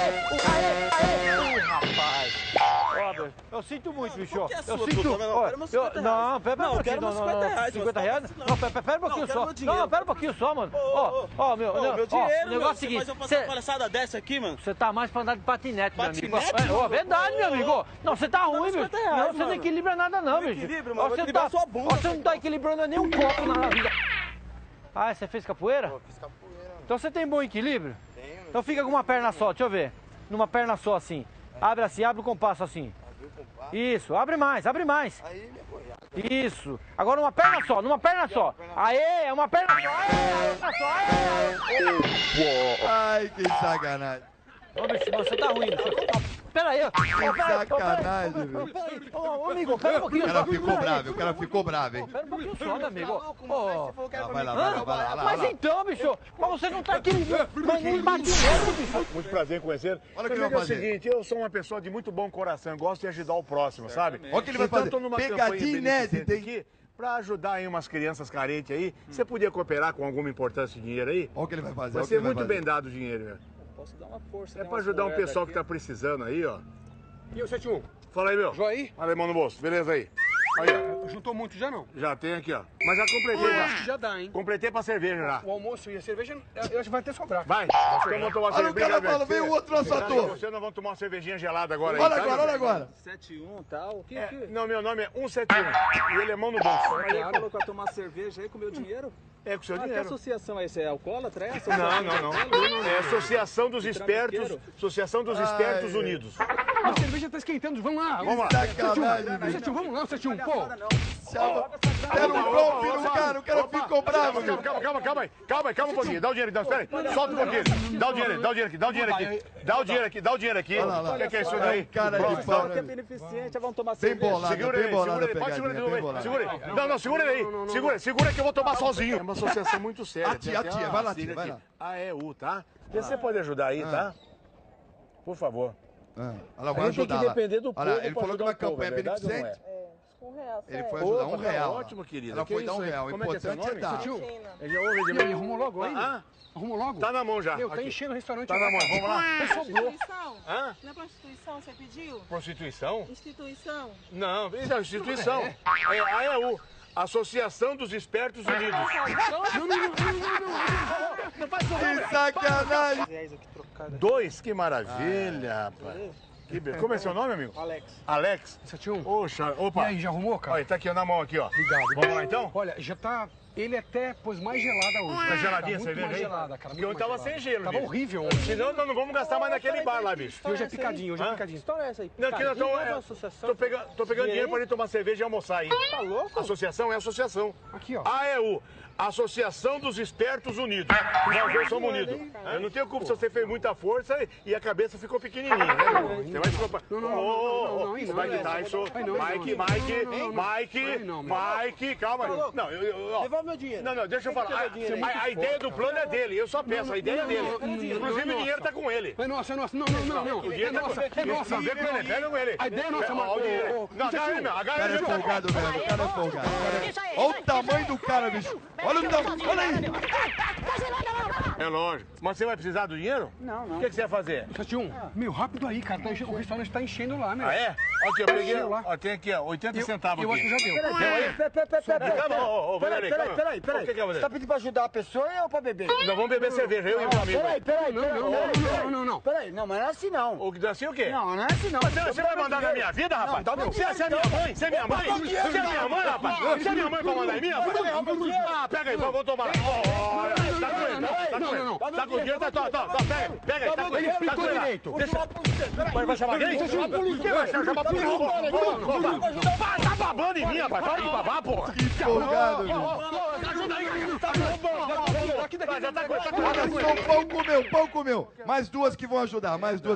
rapaz. Ó, Deus, eu sinto muito, bicho. Eu sinto. Não, pera um pouquinho. Não, 50 reais? Não, pera um pouquinho só. Não, pera um pouquinho só, mano. Ó, meu dinheiro, o negócio é o seguinte. Você uma palhaçada dessa aqui, mano? Você tá mais pra andar de patinete, meu amigo. Patinete, É verdade, meu amigo. Não, você tá ruim, bicho. Não, você não equilibra nada, não, bicho. Equilíbrio, mano. Você tá sua bunda. Você não tá equilibrando nem um copo na vida. Ah, você fez capoeira? Fiz capoeira. Então você tem bom equilíbrio? Tenho. Então fica com uma perna só, deixa eu ver. Numa perna só assim. Abre assim, abre o compasso assim. Abriu o compasso. Isso, abre mais. Aí, minha boiada. Isso. Agora numa perna só, numa perna só. Aê, é uma perna só. Aê, uma só. Aê. Ai, que sacanagem. Ô, bicho, você tá ruim. Pera aí, ó. Sacanagem, velho. Ô, amigo, pera um pouquinho. O cara ficou bravo, o cara ficou bravo, hein? Pera um pouquinho só, meu amigo. Vai lá. Mas então, bicho, mas você não tá equilibrando. Mas nem bate mesmo, bicho. Muito prazer em conhecer. Olha o que ele Comigo vai é o fazer. seguinte, eu sou uma pessoa de muito bom coração, gosto de ajudar o próximo, sabe? Olha o que ele vai Então, fazer. tô numa Pegadinha campanha inédita, beneficente hein? aqui pra ajudar aí umas crianças carentes aí. Você podia cooperar com alguma importância de dinheiro aí? Olha o que ele vai fazer. Vai ser muito bem dado o dinheiro, meu. Posso dar uma força. É pra ajudar um pessoal que tá precisando aí, ó. E o 71? Fala aí, meu. Joia aí? Alemão no bolso, beleza aí. Aí, ó. Juntou muito já não? Já tem aqui, ó. Mas já completei, Acho que já dá, hein? Completei pra cerveja já. O almoço e a cerveja, eu acho que vai ter sobrar. Vai, então vamos tomar Olha o cerveja. cara falando, vem o outro nosso ator. Você não vamos tomar uma cervejinha gelada agora aí. Olha tá, agora, olha agora. 71 e tal. O que? Não, meu nome é 171 e ele é mão no bolso. Mas ele falou que vai tomar cerveja aí com o meu dinheiro? É com o seu Que dinheiro. associação é essa? É alcoólatra essa? Não. É Associação dos Espertos, Associação dos Espertos Unidos. A cerveja tá esquentando, vamos lá. Vamos lá. Sacanagem, 71, vamos lá, 71, pô. Era um golpe no cara, o cara ficou bravo, meu. Calma um pouquinho. Dá o dinheiro, espera aí. Solta um pouquinho. Dá o dinheiro aqui. Dá o dinheiro aqui. O que é isso daí? Cara de pau, Que é né? beneficente, vamos tomar Bem cerveja. bolado, bem bolado a Pode segurar pegadinha, bem ele, bolado. segura ele. Não, segura ele aí. Segura que eu vou tomar sozinho. É uma associação muito séria. A tia, vai lá, tia, vai lá. AEU, tá? Você pode ajudar aí, tá? Por favor. Olha lá, vai ajudar lá. depender do Olha lá, povo ele pra falou que ajudar uma o povo, campanha é verdade ou não beneficente. R$1, Ele foi ajudar Opa, R$1. tá ótimo, querida. Ela Que foi dar isso, R$1. hein? O Como é que é seu importante é dar. Ele arrumou logo aí? Hã? Arrumou logo? Tá na mão já. Meu, tá Aqui. enchendo o restaurante. Tá na mão, vamos lá. Sobrou. Hã? Na Constituição você pediu? Prostituição? Instituição? Não, isso é instituição. É a AEU, Associação dos Espertos Unidos. Não faz que sacanagem. 2, que maravilha, rapaz. Como é seu nome, amigo? Alex. Alex? 71. Oxa, opa. E aí, já arrumou, cara? Olha, tá aqui na mão aqui, ó. Obrigado. Vamos lá então? Olha, já tá... Ele até pôs mais gelada hoje. Tá geladinha a muito cerveja mais aí? gelada, cara. Porque eu tava sem gelo, Tava bicho. horrível ontem. Senão nós não vamos gastar mais naquele bar lá, bicho. Hoje é picadinho, hoje é Hã? picadinho. História é essa aí? Não, aqui nós tô pegando dinheiro pra ir tomar cerveja e almoçar aí. Tá louco? Associação é associação. Aqui, ó. AEU, Associação dos Espertos Unidos. Nós dois somos unidos. Eu não tenho culpa se você fez muita força e a cabeça ficou pequenininha, né? Você vai se preocupar. Não, Mike Tyson, Mike, calma. Não, Devolve meu dinheiro. Não, deixa eu falar. A ideia do plano é dele, eu só peço, a ideia é dele. Inclusive o dinheiro tá com ele. É nossa, não. O dinheiro tá com ele. É nossa. Não vê com ele, pega com ele. A ideia é nossa, Ó, o dinheiro. Não, agarra ele, meu. O Agarra cara é ele. folgado mesmo, o cara é folgado. Olha o tamanho do cara, bicho. Olha o tamanho, olha aí. É lógico. Mas você vai precisar do dinheiro? Não. O que você vai fazer? 71. Meu, rápido aí, cara. O restaurante tá enchendo lá, meu. Ah, é? Aqui, eu peguei. Encheu lá. Ó, tem aqui, ó, 80 centavos Eu aqui. acho que já deu. Deu aí? Peraí. O que que é, Você tá pedindo pra ajudar a pessoa ou pra beber? Nós vamos beber cerveja, eu e meu amigo. Peraí. Não. Peraí, não, mas não é assim não. Assim o quê? Não é assim não. Mas você vai mandar na minha vida, rapaz? Você é minha mãe? Você é minha mãe? Você é minha mãe, rapaz? Você é minha mãe pra mandar em mim, rapaz? Ah, pega aí, vamos tomar. Tá com ele, tá com o dinheiro, pega aí, tá com ele. Ele explicou direito. Vai chamar quem? Vai chamar a polícia. Tá babando em mim, rapaz. Para de babar, porra. Que folgado, bicho. Ajuda aí. Olha só, o pão comeu. Mais duas que vão ajudar,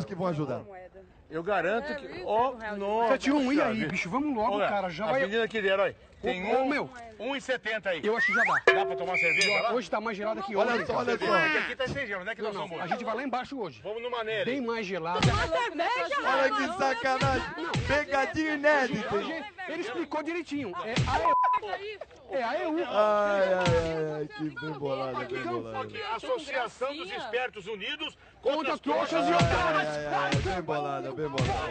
Eu garanto que... Ó, nossa. 71, e aí, bicho? Vamos logo, Olha, cara. Já a vai... menina que deram, olha. Tem meu. 1,70 aí. Eu acho que já dá. Dá pra tomar cerveja lá? Hoje tá mais gelado que Olha ontem. só, olha só. Aqui tá sem gelo, não é que nós somos. A gente vai lá embaixo hoje. Vamos numa nele. Bem mais gelado. Olha que sacanagem. Pegadinha inédita. Ele explicou direitinho. É a EU. Ai, que bem bolado, bem bolado. Aqui, Associação dos Espertos Unidos Contra trouxas e otários. Bem bolado. Bem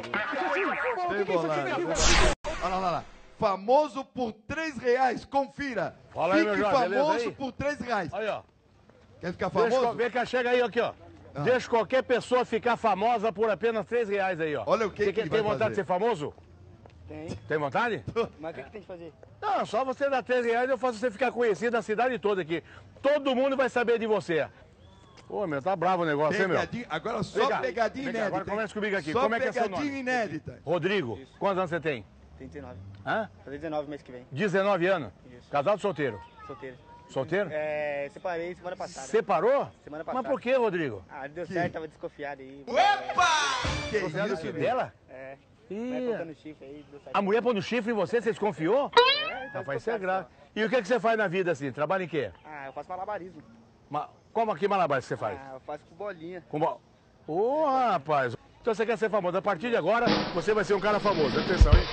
bolado. Olha lá. Famoso por R$3, confira. Fala aí, meu Fique jovem, beleza famoso aí? por R$3. Aí, ó. Quer ficar famoso? Vem cá, chega aí, aqui, ó. Deixa qualquer pessoa ficar famosa por apenas R$3 aí, ó. Olha o que Você ele vai tem vontade fazer. de ser famoso? Tem. Tem vontade? Mas o que tem que fazer? Não, só você dar R$3 eu faço você ficar conhecido na cidade toda aqui. Todo mundo vai saber de você. Pô, meu, tá bravo o negócio, hein, meu? Pegadinha, agora só Vem cá, pegadinha vem cá, inédita. agora começa comigo aqui. Só Como é que é seu nome? pegadinha inédita. Rodrigo, quantos anos você tem? Tem 19. Hã? Fazer 19 mês que vem. 19 anos? Isso. Casado ou solteiro? Solteiro. Solteiro? É, separei semana passada. Separou? Semana passada. Mas por que, Rodrigo? Ah, deu certo, tava desconfiado aí. Que Você isso, dela? É. Ih, Vai colocando chifre aí, deu certo. a mulher pondo chifre em você, você desconfiou? Rapaz, isso é grave. E o que você faz na vida assim? Trabalha em quê? Ah, eu faço malabarismo. Como aqui malabar você faz? Ah, eu faço com bolinha. Ô, rapaz. Então você quer ser famoso. A partir de agora, você vai ser um cara famoso. Atenção, hein?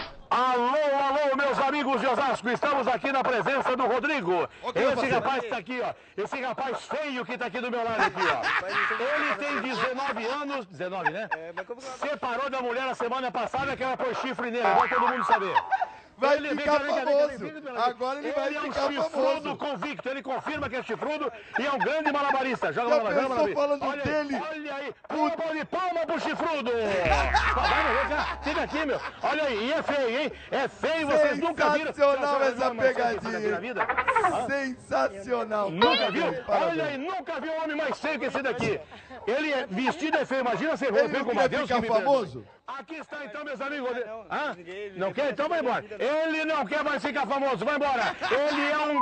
Alô, meus amigos de Osasco. Estamos aqui na presença do Rodrigo. Esse rapaz que tá aqui, ó. Esse rapaz feio que tá aqui do meu lado aqui, ó. Ele tem 19 anos. 19, né? Separou da mulher a semana passada que ela pôs chifre nele. Vai todo mundo saber. Vai Ele ficar vem cá, famoso. Agora ele vai é um ficar chifrudo famoso. convicto. Ele confirma que é chifrudo e é um grande malabarista. Joga Já malabar, pensou falando dele? Olha aí. Palma pro chifrudo. Vai, cá. Fica aqui, meu. Olha aí. E é feio, hein? É feio. Vocês nunca viram. Sensacional essa Na pegadinha. vida? Sensacional. Nunca viu? Parabéns. Olha aí. Nunca viu um homem mais feio que esse daqui. Ele é vestido é feio. Imagina ser Ele feio não como a queria Deus ficar que me perdoe. famoso? Aqui está então, meus amigos. Hã? Não quer? Então vai embora. Ele não quer mais ficar famoso. Vai embora. Ele é um...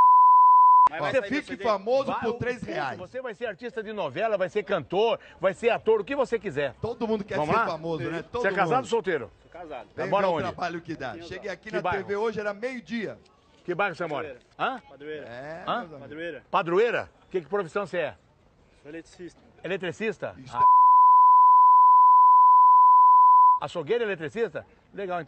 Você fique famoso por R$3. Você vai ser artista de novela, vai ser cantor, vai ser ator, o que você quiser. Todo mundo quer Vamos ser lá? famoso, né? Todo Você é casado ou mundo. solteiro? Sou casado. Vem Mora ver o onde? trabalho que dá. Cheguei aqui Que na bairro? TV hoje, era meio-dia. Que bairro você mora? Hã? Padroeira. É, Hã? meus amigos. Padroeira. Padroeira? Que profissão você é? Sou eletricista. Eletricista? Açougueiro e eletricista? Legal então.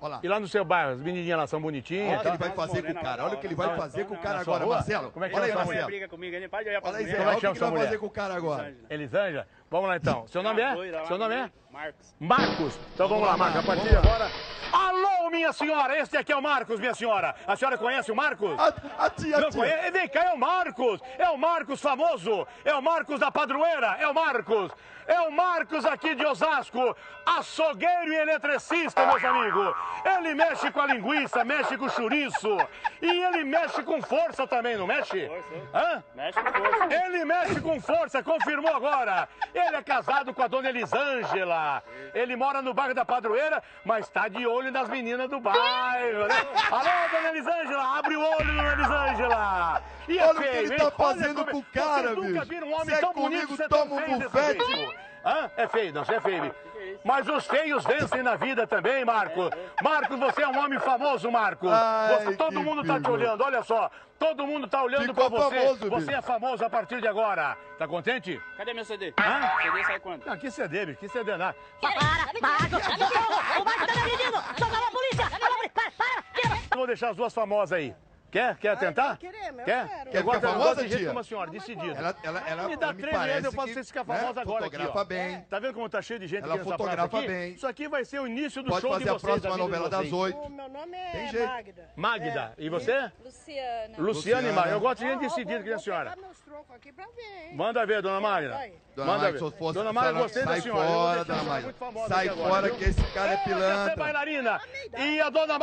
Olha lá. E lá no seu bairro, as menininhas lá são bonitinhas. Olha o que ele vai fazer com o cara. Olha o que ele vai fazer com o cara agora, Marcelo. Como é que Olha aí, chama sua mulher? Marcelo. Briga comigo, ele pode olhar pra Olha aí, mim. Zé. Como é Olha que o chama que sua ele vai mulher? fazer com o cara agora. Elisângela? Vamos lá então. Seu nome é? Seu nome é? Marcos. Marcos. Então vamos lá, Marcos. A partir de agora. Alô, minha senhora. Este aqui é o Marcos, minha senhora. A senhora conhece o Marcos? A tia. Não conhece? Vem cá, é o Marcos. É o Marcos famoso. É o Marcos da padroeira. É o Marcos. É o Marcos aqui de Osasco. Açougueiro e eletricista, meus amigos. Ele mexe com a linguiça, mexe com o chouriço. E ele mexe com força também, não mexe? Hã? Mexe com força. Ele mexe com força, confirmou agora. Ele é casado com a dona Elisângela. Ele mora no bairro da Padroeira, mas tá de olho nas meninas do bairro, né? Alô, dona Elisângela, abre o olho, dona Elisângela. E é Olha o que feio, ele hein? tá Olha fazendo como- com o cara, Vocês nunca bicho. viram um homem Se é tão comigo, bonito, ser tão toma um feio desse bufete. jeito. Hã? É feio, não, você é feio. Mas os feios vencem na vida também, Marcos. Marcos, você é um homem famoso, Marcos. Ai, Todo que mundo tá te filho. olhando, olha só. Todo mundo tá olhando Ficou pra você. famoso, Você bicho. é famoso a partir de agora. Tá contente? Cadê meu CD? Hã? CD sai quando? Não, que CD, bicho, que CD nada. Para, Marcos! Socorro! O Marcos tá me agredindo! Socorro, a polícia! Para! Eu vou deixar as duas famosas aí. Quer tentar? queremos, eu Quer? quero. Quer Eu gosto ficar de famosa, gente tia? como a senhora, decidida. Ela Me dá me 3 meses, parece eu posso que, ser ficar né, famosa agora aqui, ó. fotografa bem. Tá vendo como tá cheio de gente Ela aqui nessa fotografa praça aqui? bem. Isso aqui vai ser o início do Pode show fazer de a vocês. próxima da vida de novela das vocês. 8. O meu nome Tem é jeito. Magda. Magda. E você? Luciana. Luciana e Magda. Eu gosto de gente Ó, decidida que nem a senhora. Vou pegar meus trocos aqui pra ver, hein? Manda ver, dona Magda. Vai. Dona Manda Magda, ver. se fosse Dona Magda, senhora, gostei da sai senhora. Eu vou fora, deixar dona a senhora Magda. muito famosa Sai aqui agora, fora viu? que esse cara é Ela quer ser pilantra. bailarina. E a dona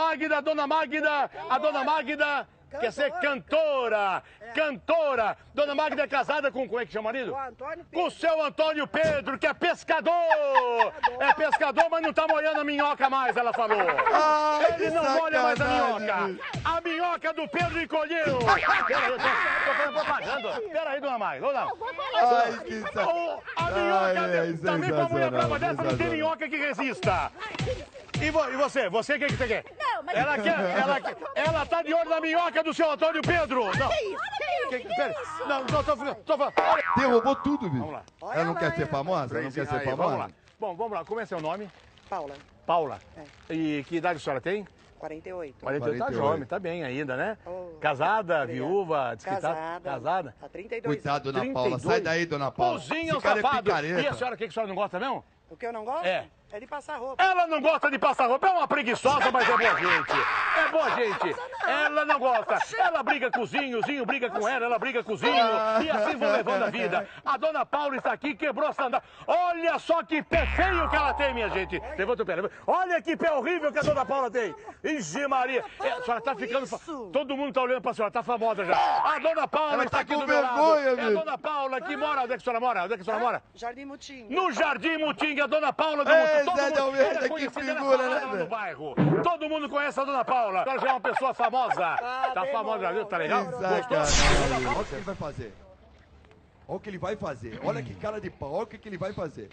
Magda quer ser cantora. Cantora. Dona Magda é casada com, como é que chama o marido? O Antônio Com o seu Antônio Pedro, que é pescador. É pescador, mas não tá molhando a minhoca mais, ela falou. Ai, Ele que não molha mais a sacanagem, minhoca. bicho. A minhoca do Pedro encolheu. Peraí, eu tô fazendo propaganda. Peraí, dona Magda, ou não? Ai, que sacanagem. A minhoca, Ai, também com a mulher sensacional, brava dessa, não tem sensacional. minhoca que resista. E você? Você, o que você quer? Não, mas... Ela tá de olho na minhoca do seu Antônio Pedro. Não. Pera, não, tô falando. Olha. Derrubou tudo, bicho. Vamos lá. Ela não quer ser famosa? Ela não quer ser Aí, vamos lá. famosa? Bom, vamos lá. Como é seu nome? Paula, Paula. E que idade a senhora tem? 48. 48, tá 48. jovem, tá bem ainda, né? Oh, casada, obrigada. viúva, diz que tá Casada. casada? Tá 32 Cuidado, dona 32. Paula. Sai daí, dona Paula. Cozinha o Esse cara é safado. picareta. E a senhora, o que a senhora não gosta mesmo? O que eu não gosto? É. É de passar roupa. Ela não gosta de passar roupa, é uma preguiçosa, mas é boa gente. É boa gente. Ela não gosta. Ela briga com o Zinho briga com ela briga com o Zinho. E assim vão levando a vida. A dona Paula está aqui, quebrou a sandália. Olha só que pé feio que ela tem, minha gente. Levanta o pé. Olha que pé horrível que a dona Paula tem. Ixi, Maria. A senhora tá ficando... Todo mundo tá olhando pra senhora, tá famosa já. A dona Paula Ela está tá aqui com do meu lado. vergonha, É a bicho. dona Paula que mora... Onde é que a senhora mora? Onde é que a senhora mora? Jardim Mutim. No Jardim Mutinga, a dona Paula do Ei, Mutinga. Todo Zé mundo- de Almeida, ela é que conhecida, ela é figura, famosa né, lá no Zé? bairro. Todo mundo conhece a dona Paula. Ela já é uma pessoa famosa. Tá bem famosa, bom, viu? Tá legal? Que Gostou? sacanagem. Olha o que ele vai fazer. Olha o que ele vai fazer. Olha que cara de pau. Olha o que ele vai fazer.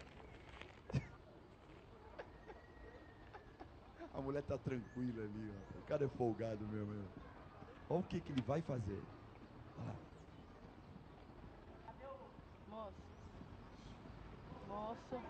A mulher tá tranquila ali, ó. O cara é folgado mesmo. Olha o que ele vai fazer. Olha lá. Moço.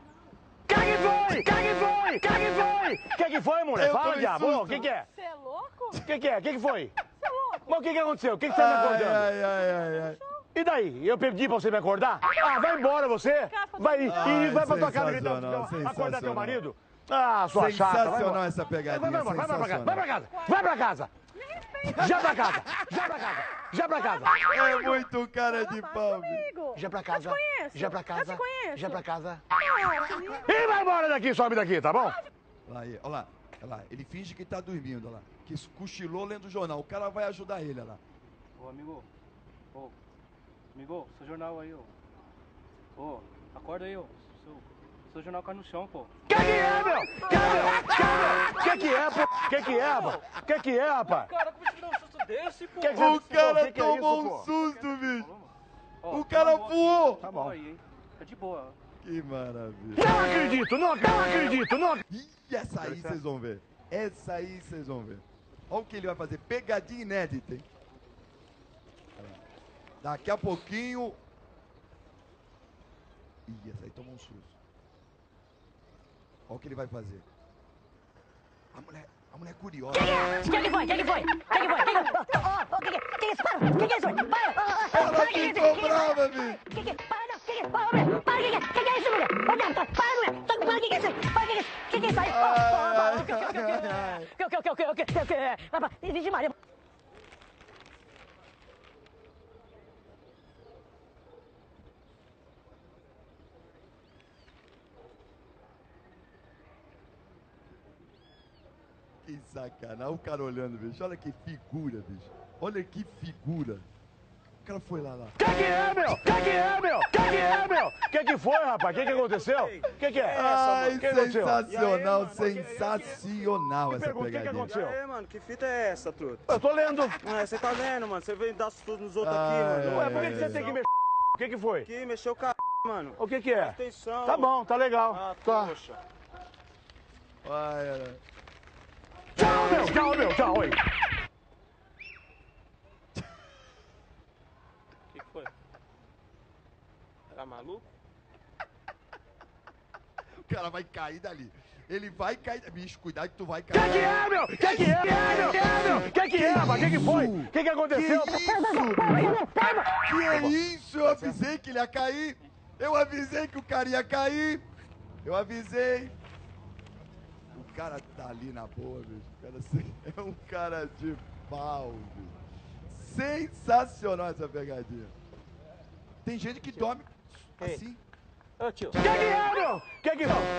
Que foi, mulher? Eu Fala, tomei diabo. susto. O que é? Você é louco? O que é? O que foi? Você é louco? Mas o que aconteceu? O que você tá me acordando? Ai. E daí? Eu pedi pra você me acordar? Ah, vai embora você. Vai, Ai, e vai pra tua casa sensacional, acordar teu sensacional. marido. Ah, sua chata. Vai Sensacional embora. essa pegadinha. Vai pra casa. Sensacional. Vai pra casa. Vai pra casa. Já pra casa. Já pra casa. Já pra casa. É muito cara de pau. bicho. Amigo. Já pra casa. Eu te conheço. Já pra Eu casa. te conheço. Já pra casa. Nossa, E vai embora daqui, sobe daqui, tá bom? Olha lá. Olha lá. Ele finge que tá dormindo, olha lá. Que cochilou lendo o jornal. O cara vai ajudar ele, olha lá. Ô, amigo. Ô, amigo, seu jornal aí, ô. Ô, acorda aí, ô. Seu jornal cai no chão, pô. Que é, meu? Que é, pô? Que é, rapaz? Cara, como você me dá um susto desse, pô? O cara que é tomou isso, um pô? susto, bicho. Ó, O cara voou. Tá bom aí, hein? Tá de boa. Que maravilha. Não acredito, não acredito. E essa aí vocês vão ver. Essa aí vocês vão ver. Olha o que ele vai fazer. Pegadinha inédita, hein? Olha lá. Daqui a pouquinho... Ih, essa aí tomou um susto. Olha o que ele vai fazer. A mulher é curiosa. Que foi? Que foi? Que isso? Que é isso? Ela ficou brava, bicho. Para, que é isso, mulher? Ô, viado, para, mulher. Para, que é isso? Para, que é isso aí? O que? Vixe, Maria. Que sacanagem. Olha o cara olhando, bicho. Olha que figura, bicho. Olha que figura. O cara foi lá. Que é, meu? Que foi, rapaz? Que aconteceu? Que é? Ai, Que aconteceu? sensacional, E aí, mano? sensacional essa Pergunta, pegadinha. que aconteceu? E aí, mano, que fita é essa, truta? Eu tô lendo. Você tá vendo, mano? Você veio dar susto nos outros aqui, mano. Ué, por que você tem que mexer? O que foi? Aqui, mexeu o c... mano. O que é? Presta atenção. Tá bom, tá legal. Ah, Tá. poxa. Vai, Tchau, meu. Tchau, oi. O que foi? Tá maluco? O cara vai cair dali. Ele vai cair. Bicho, cuidado que tu vai cair. Que é, meu? Que é, rapaz? Que foi? Que aconteceu? Que isso? Eu avisei que ele ia cair. Eu avisei que o cara ia cair. Eu avisei. O cara tá ali na boa, bicho. O cara é um cara de pau, bicho. Sensacional essa pegadinha. Tem gente que dorme assim. Ô, tio. Que é, meu? Que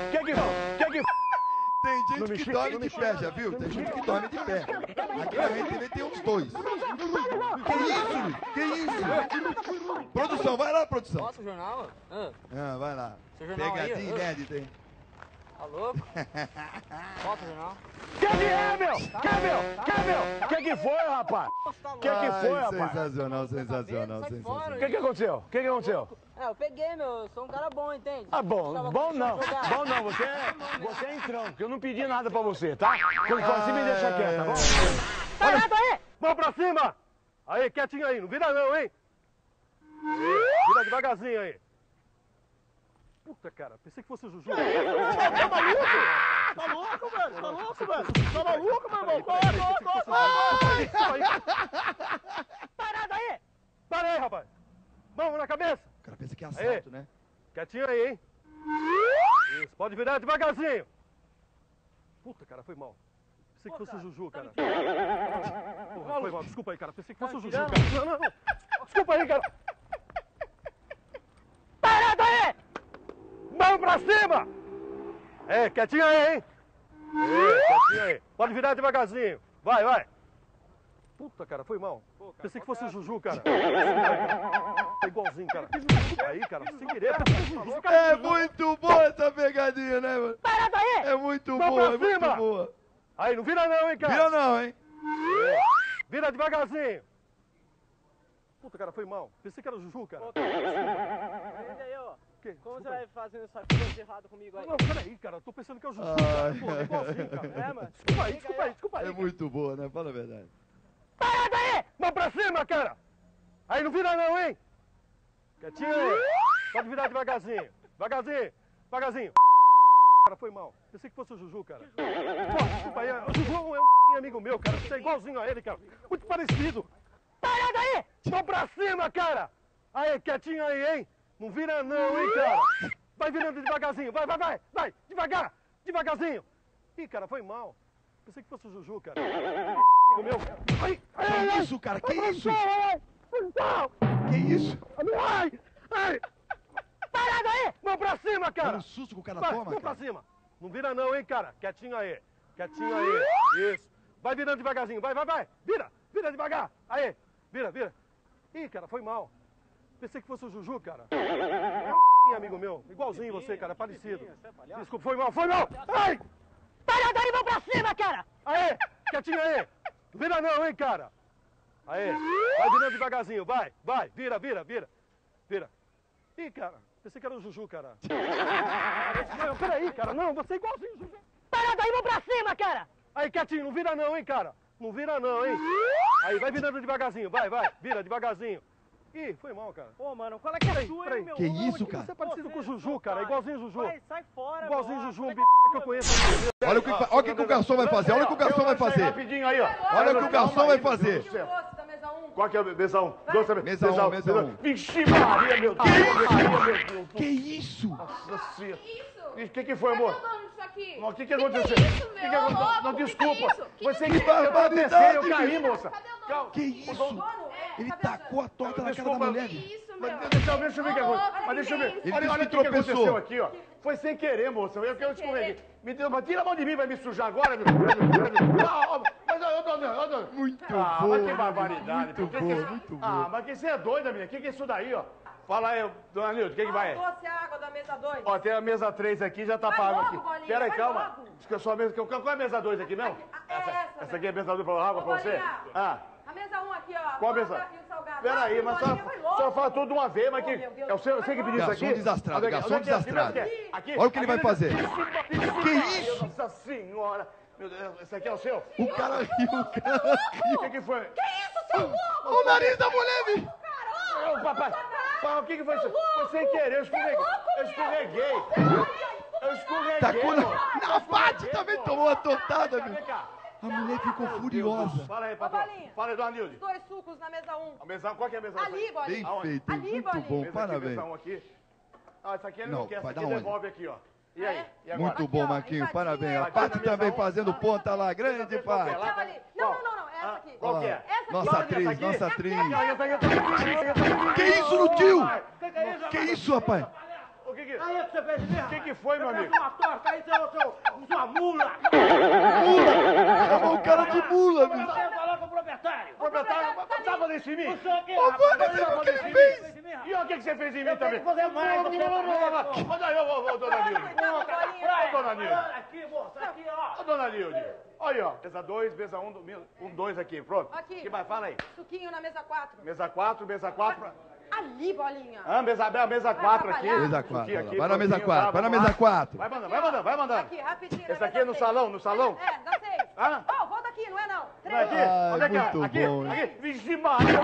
Tem gente que dorme de pé, já viu? Tem gente que dorme de pé. Aqui na RTV tem uns dois. Que isso? Produção, vai lá, produção. Posso o jornal? Vai lá. Seu jornal aí, Pegadinha inédita, hein? Tá louco? Posso o jornal? Que é, meu? Que foi, rapaz? Que foi, rapaz? Sensacional. O que aconteceu? Eu peguei, meu. Eu sou um cara bom, entende? Ah, bom não. Você é entrão, porque eu não pedi nada pra você, tá? Quando for assim, me deixa quieto, tá bom? Parado aí! Mão pra cima! Aí, quietinho aí, não vira não, hein? Vira devagarzinho aí. Puta, cara, pensei que fosse o Juju. Tá maluco? Tá louco, velho? Tá maluco, meu irmão? Parado aí! Para aí, rapaz. Mão na cabeça. O cara pensa que é assalto, né? Quietinho aí, hein? Isso, pode virar devagarzinho. Puta, cara, foi mal. Pensei que fosse o Juju, cara. Porra, foi mal, desculpa aí, cara. Pensei que fosse o Juju, cara. Não. Desculpa aí, cara. Parado aí! Mão pra cima! Quietinho aí, hein? Quietinho aí. Pode virar devagarzinho. Vai. Puta, cara, foi mal. Pensei que fosse o Juju, cara. É igualzinho, cara. Aí, cara, sem querer. É muito boa essa pegadinha, né, mano? Parado aí! É muito Mão boa, pra é cima! muito boa. Aí, não vira não, hein, cara? Vira não, hein? Vira devagarzinho. Puta, cara, foi mal. Pensei que era o Juju, cara. E aí, ó? Como você vai fazendo essa coisa errada comigo aí? Não, peraí, cara. Eu tô pensando que é o Juju, cara. Pô, é igualzinho, cara. Mano. Desculpa aí. É muito boa, né? Fala a verdade. Parado aí! Mão pra cima, cara! Aí, não vira não, hein? Quietinho aí. Pode virar devagarzinho. Devagarzinho. Cara, foi mal. Pensei que fosse o Juju, cara. Pô, desculpa aí. O Juju é um amigo meu, cara. Você é igualzinho a ele, cara. Muito parecido. Parado aí! Mão pra cima, cara! Aí, quietinho aí, hein? Não vira não, hein, cara? Vai virando devagarzinho. Vai. Devagarzinho. Ih, cara, foi mal. Pensei que fosse o Juju, cara. Amigo meu. Ai, Que isso, cara? Que isso? Que isso? Ai! Parado aí! Mão pra cima, cara! Olha o susto que o cara Vai, toma, mão pra cara. cima. Não vira não, hein, cara? Quietinho aí. Isso. Vai virando devagarzinho. Vai. Vira devagar. Aí. Vira. Ih, cara, foi mal. Pensei que fosse o Juju, cara. É um amigo meu. Igualzinho você, cara. Parecido. Desculpa, foi mal. Ai! Parado aí, mão pra cima, cara! Aí. Quietinho aí. Não vira não, hein, cara? Aí. Vai virando devagarzinho. Vai. Vira. Ih, cara. Pensei que era o Juju, cara. Não, peraí, cara. Não, você é igualzinho o Juju. Parado aí, mão pra cima, cara! Aí, quietinho, não vira não, hein, cara? Não vira não, hein? Aí, vai virando devagarzinho, vai. Vira devagarzinho. Ih, foi mal, cara. Ô, mano, qual é que é a sua, hein, meu? Que isso, cara? Você é parecido com o Juju, cara. Igualzinho o Juju. Vai, sai fora, Igualzinho o meu. Juju, um b que eu conheço. Olha o que o garçom vai fazer, olha o que o garçom vai fazer. Rapidinho aí, ó. Olha o que o garçom vai fazer. Qual que é o mesa 1? Mesa 1, mesa 1. Vixe Maria, meu Deus. Que isso? Nossa senhora. O que foi, amor? O que aconteceu? isso, meu? Que aconteceu? Não, Que desculpa. isso? Você Que que eu barbaridade, tropecei, eu caí, moça. Que isso? Ele tacou a torta na cara da mulher. Mas deixa eu ver o que aconteceu. Mas deixa eu ver. Ele Olha disse o que que aconteceu tropeçou. aqui, ó. Foi sem querer, moça. Eu escorreguei. Me deu, mas tira a mão de mim, vai me sujar agora. Muito Ah, bom. mas que barbaridade. Muito bom, muito bom. Ah, mas que você é doida, minha. O que é isso daí, ó? Fala aí, dona Nilde, o que vai? Doce água da mesa 2. Ó, tem a mesa 3 aqui, já tá Vai pago logo, aqui. Bolinha, Pera aí, vai calma. logo. Diz que eu sou a mesa... Qual é a mesa 2 aqui mesmo? Essa aqui é a mesa 2 pra água pra você? Bolinha. Ah, A mesa 1 aqui, ó. qual a Doce mesa? e o salgado. Pera aí, mas Bolinha, vai logo. só fala tudo de uma vez, mas que... meu Deus. É você que pediu isso aqui? Garçom desastrado, Onde é que- garçom onde é que é? desastrado. Aqui? Olha o que ele vai Aqui, fazer. Que isso? Nossa senhora. Meu Deus, esse aqui é o seu? O cara riu, o cara riu. O que foi? Que isso, seu louco? O nariz da mulher, bicho. Ô, papai, o que foi isso? Foi sem querer, eu escorreguei. Eu escorreguei. Tacou amor. na Paty também tomou uma tortada, Vem bicho. cá. A mulher ficou furiosa. Fala aí, patrão. Bolinha. Fala aí, dona Nilde. 2 sucos na mesa 1. A mesa, qual que é a mesa? Ali, Bolinha. Bem Aonde? feito, Ali, muito Bolinha. bom, Mesa aqui, parabéns. mesa 1 aqui. Ah, essa aqui ele não, Não, quer, essa vai aqui dar onde? devolve aqui, ó. E aí? E agora? Muito bom, Aqui, ó, Marquinho, empadinha, parabéns. A empadinha Paty na mesa também um. fazendo ponta lá, grande Mesa Paty. Aquela ali. Não, essa aqui. Qual que é? Essa aqui. Nossa Bolinha. atriz, aqui? nossa atriz. Que Que isso no tio? Que isso, rapaz? O que que... Aí é que você fez mesmo? O que que foi, meu amigo? Uma torta aí, sua mula. Mula! Chamou o cara de mula, bicho. Você falou com o proprietário. Proprietário, tá fazendo isso em mim? O senhor aqui, Ô, rapaz. Wanda, você viu o que ele fez? E o que você fez em mim Eu tenho também? que fazer mais, Não, você não, não, também. ô, dona Nilde. Ô, dona Nilde. Aqui, moça, aqui, ó. Ô, dona Nilde. Olha, ó. Mesa 2, mesa 1, 2 aqui. Pronto. Aqui. Que mais? Fala aí. Suquinho na mesa 4. Mesa 4. Ali, Bolinha. Ah, mesa 4 aqui. Mesa 4, Aqui, aqui, vai na mesa prontinho, 4, tá, vai na vamos mesa lá. 4. Vai mandando. Aqui, rapidinho. Esse aqui é no salão, no salão? É, dá 6. Hã? Ó, volta aqui, não é não. Não é 3. aqui? Ai, Onde é que é? muito Aqui? bom, Aqui? Vixe, Maria.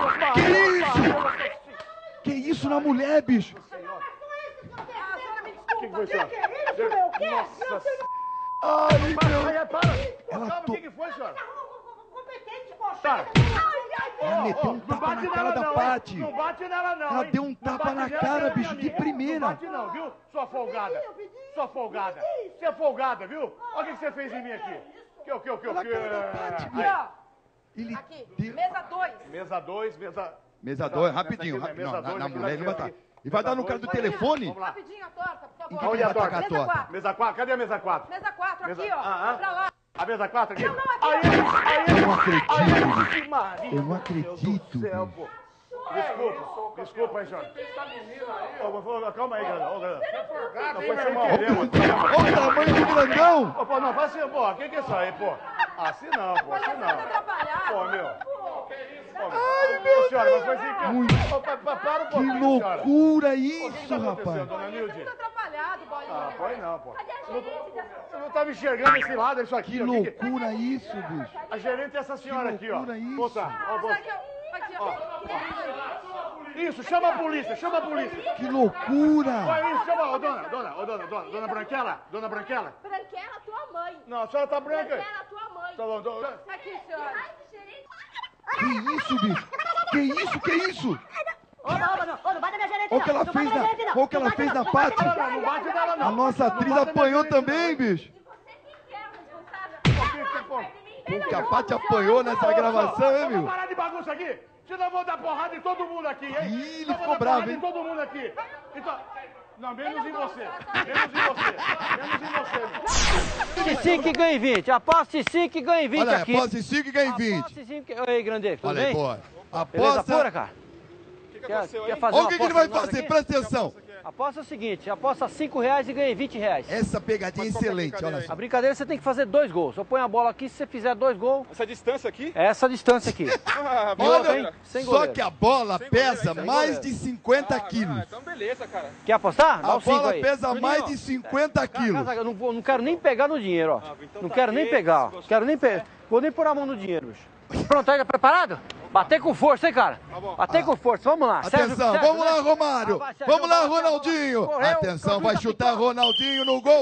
Que isso na mulher, bicho? Ah, senhora, me O desculpa. que foi, senhora? Que é isso, meu? Que? Nossa senhora. Ai, meu. Para. Calma, o que foi, senhora? Tá. Ela meteu um Não tapa bate na cara nela da não, Paty. hein? Não bate nela não, Ela hein? deu um Não tapa bate na nela, cara, que ela é bicho, minha de amiga. primeira. Não bate não, viu? Sua folgada. Sua folgada. Você é folgada, viu? Olha o que você fez em mim aqui. O que? Olha a cara da Paty, Aqui, bicho. ó. Ele Aqui. deu... Mesa 2. Mesa 2, mesa... Mesa 2, Essa rapidinho. aqui, Rapidinho. mesa Não, dois, na aqui, mulher ele vai aqui. dar. E vai dar no cara do telefone? Vamos lá. Rapidinho a torta, por favor. Em que Onde é a vai tacar a Mesa torta? 4. Mesa 4, cadê a mesa 4? Mesa 4, Mesa- aqui, ó. Ah, ah. Pra lá. A mesa 4 aqui? Não, não, aqui. Eu não acredito, bicho. Vixe, Maria. Eu não acredito, Meu Deus do céu, bicho. pô. Desculpa aí, senhora. Calma aí, grandão. Ô, grandão. Não, foi Ô, sem querer, mano. Ô, tamanho do grandão! Ô, pô, não, faz assim, pô. O que é isso aí, pô? Assim não, pô. Assim não. Pô, meu. Ai, meu senhora, mas foi sem querer. Muito. Ô, para um Que pouquinho, senhora. loucura O que isso, tá acontecendo, rapaz. dona Nilde? Muito atrapalhado, Bolinha. Ah, foi não, pô. Você não tava enxergando esse lado, isso aqui. Que ó. loucura isso, bicho. A gerente é essa senhora aqui, ó. loucura isso. Moça, ó, Nossa, moça. aqui, ó. Aqui, ó. Isso, chama a polícia, chama a polícia. Que loucura! Olha isso, chama, dona Branquela, dona Branquela. Branquela, tua mãe. Não, a senhora tá branca. Branquela, tua mãe. Tá bom, Aqui, senhora. Que isso, bicho? Que isso, que isso? Ô, não bate na minha gerente, Olha o que ela não. fez Não bate na, gerente, não. olha o que ela Não bate, fez não. na Paty. Não bate nela, não. A nossa atriz apanhou também, bicho. Porque a Paty apanhou nessa gravação, hein, Vamos meu? parar de bagunça aqui. Senão eu vou dar porrada em todo mundo aqui, hein? Ih, ele Eu vou ficou dar bravo, porrada hein? em todo mundo aqui. Então... Não, menos em você. Menos em você. Menos em você. 5 e ganha 20. Aposte 5 e ganha 20 Olha aí, aqui. aposta em 5 e ganha 20. Aposte 5 e... Oi, Grande, tudo Olha aí, bem? pô. Beleza Aposta... pura, cara? Quer fazer Olha uma o que ele aposta vai com nós fazer, aqui? presta atenção. Aposta é o seguinte, aposta R$5 e ganha R$20. Essa pegadinha é excelente, olha só. A brincadeira você tem que fazer 2 gols. Eu ponho a bola aqui, se você fizer 2 gols... Essa distância aqui? É essa distância aqui. Ah, E outra, Olha, hein? Sem só goleiro. que a bola Sem pesa goleiro, mais goleiro. de 50 quilos. Então beleza, cara. Quer apostar? Dá A um 5 bola aí. pesa Juninho, mais de 50 quilos. Eu não quero nem pegar no dinheiro, ó. então Não tá quero nem aqui, pegar, ó. se você Quero nem pegar. Vou nem pôr a mão no dinheiro, bicho. Pronto, aí, tá preparado? Bater com força, hein, cara? Bater com força, vamos lá. Atenção, Sérgio, vamos lá, Romário. Vamos lá, Ronaldinho. Correu, Atenção, vai chutar Ronaldinho no gol.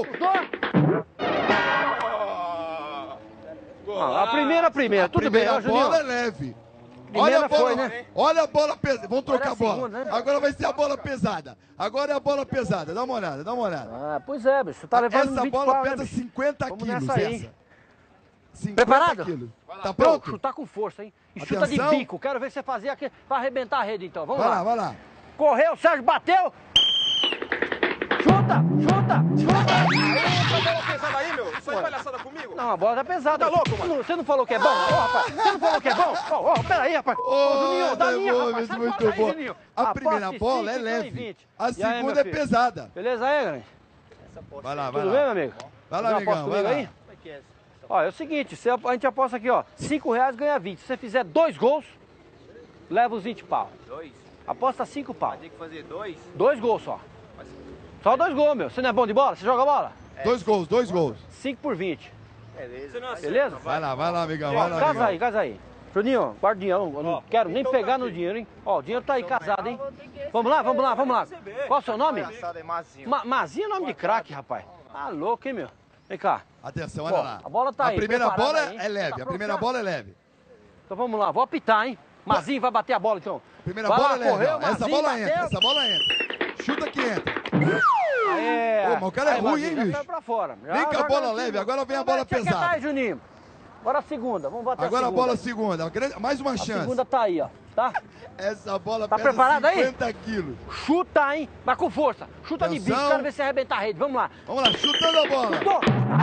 A primeira, tudo bem. A bola é leve. Olha a bola, né? Olha a bola pesada. Vamos trocar a bola. Agora vai ser a bola pesada. Agora é a bola pesada. Dá uma olhada, dá uma olhada. Ah, pois é, bicho. Tá levando essa 20 bola pau, pesa né, bicho? 50 Vamos quilos, nessa aí. essa. 50 Preparado? quilos. Tá pronto? Chutar com força, hein? E Atenção. chuta de bico. Quero ver você fazer aqui pra arrebentar a rede, então. Vamos Vai lá. lá, vai lá. Correu, o Sérgio bateu. Chuta, chuta, chuta. Essa bola pesada aí, meu. Sai palhaçada comigo. Não, a bola tá pesada. Tá louco, mano? Você não falou que é bom? Ô, rapaz, você não falou que é bom? Ô, pera aí, rapaz. Ô, Juninho, dá linha, rapaz. Sai muito fora aí, bom. Juninho. A primeira Aposte bola é 5, leve. 20. A E aí, segunda meu é filho? pesada. Beleza aí, grande? Vai lá, vai Tudo lá. bem, meu amigo? Vai lá, Você amigão, aposta vai comigo lá. aí? Ó, é o seguinte, a gente aposta aqui, ó, R$5 ganha 20. Se você fizer 2 gols, leva os 20 pau. 2? Aposta 5 pau. Vai ter que fazer 2? 2 gols só. Só 2 gols, meu. Você não é bom de bola? Você joga bola? 2 gols, 2 gols. 5 por 20. Beleza. Beleza? Vai lá, amigão. Vai lá, Casa amigão. aí, casa aí. Juninho, guarda o dinheiro. Eu não quero nem pegar no dinheiro, hein? Ó, o dinheiro tá aí casado, hein? Vamos lá, vamos lá, vamos lá. Qual é o seu nome? Mazinho. Mazinho é nome de craque, rapaz. Ah, louco, hein, meu? Vem cá. Atenção, olha Ó, lá. a bola tá aí. A primeira preparada bola aí, hein? é leve, Tá a pronto primeira já? bola é leve. Então vamos lá, vou apitar, hein? Mazinho vai bater a bola, então. Primeira Vai bola lá, é leve, correu, ó. Essa Mazinho bola bateu. entra, essa bola entra. Chuta que entra. É. Ô, mas o cara é Aí, ruim, Mazinho, hein, já bicho? saiu pra fora. Já Vem com a joga bola aqui, leve, meu. agora vem a Então, bola deixa quieto pesada. aí, Juninho. Agora a segunda, vamos bater Agora a segunda. bola segunda. Mais uma A chance. segunda tá aí, ó. Tá? Essa bola Tá pesa preparado aí? 50 quilos. Chuta, hein? Mas com força. Chuta de bico, Atenção. quero ver se arrebentar a rede. Vamos lá. Vamos lá, chutando a bola. Chutou.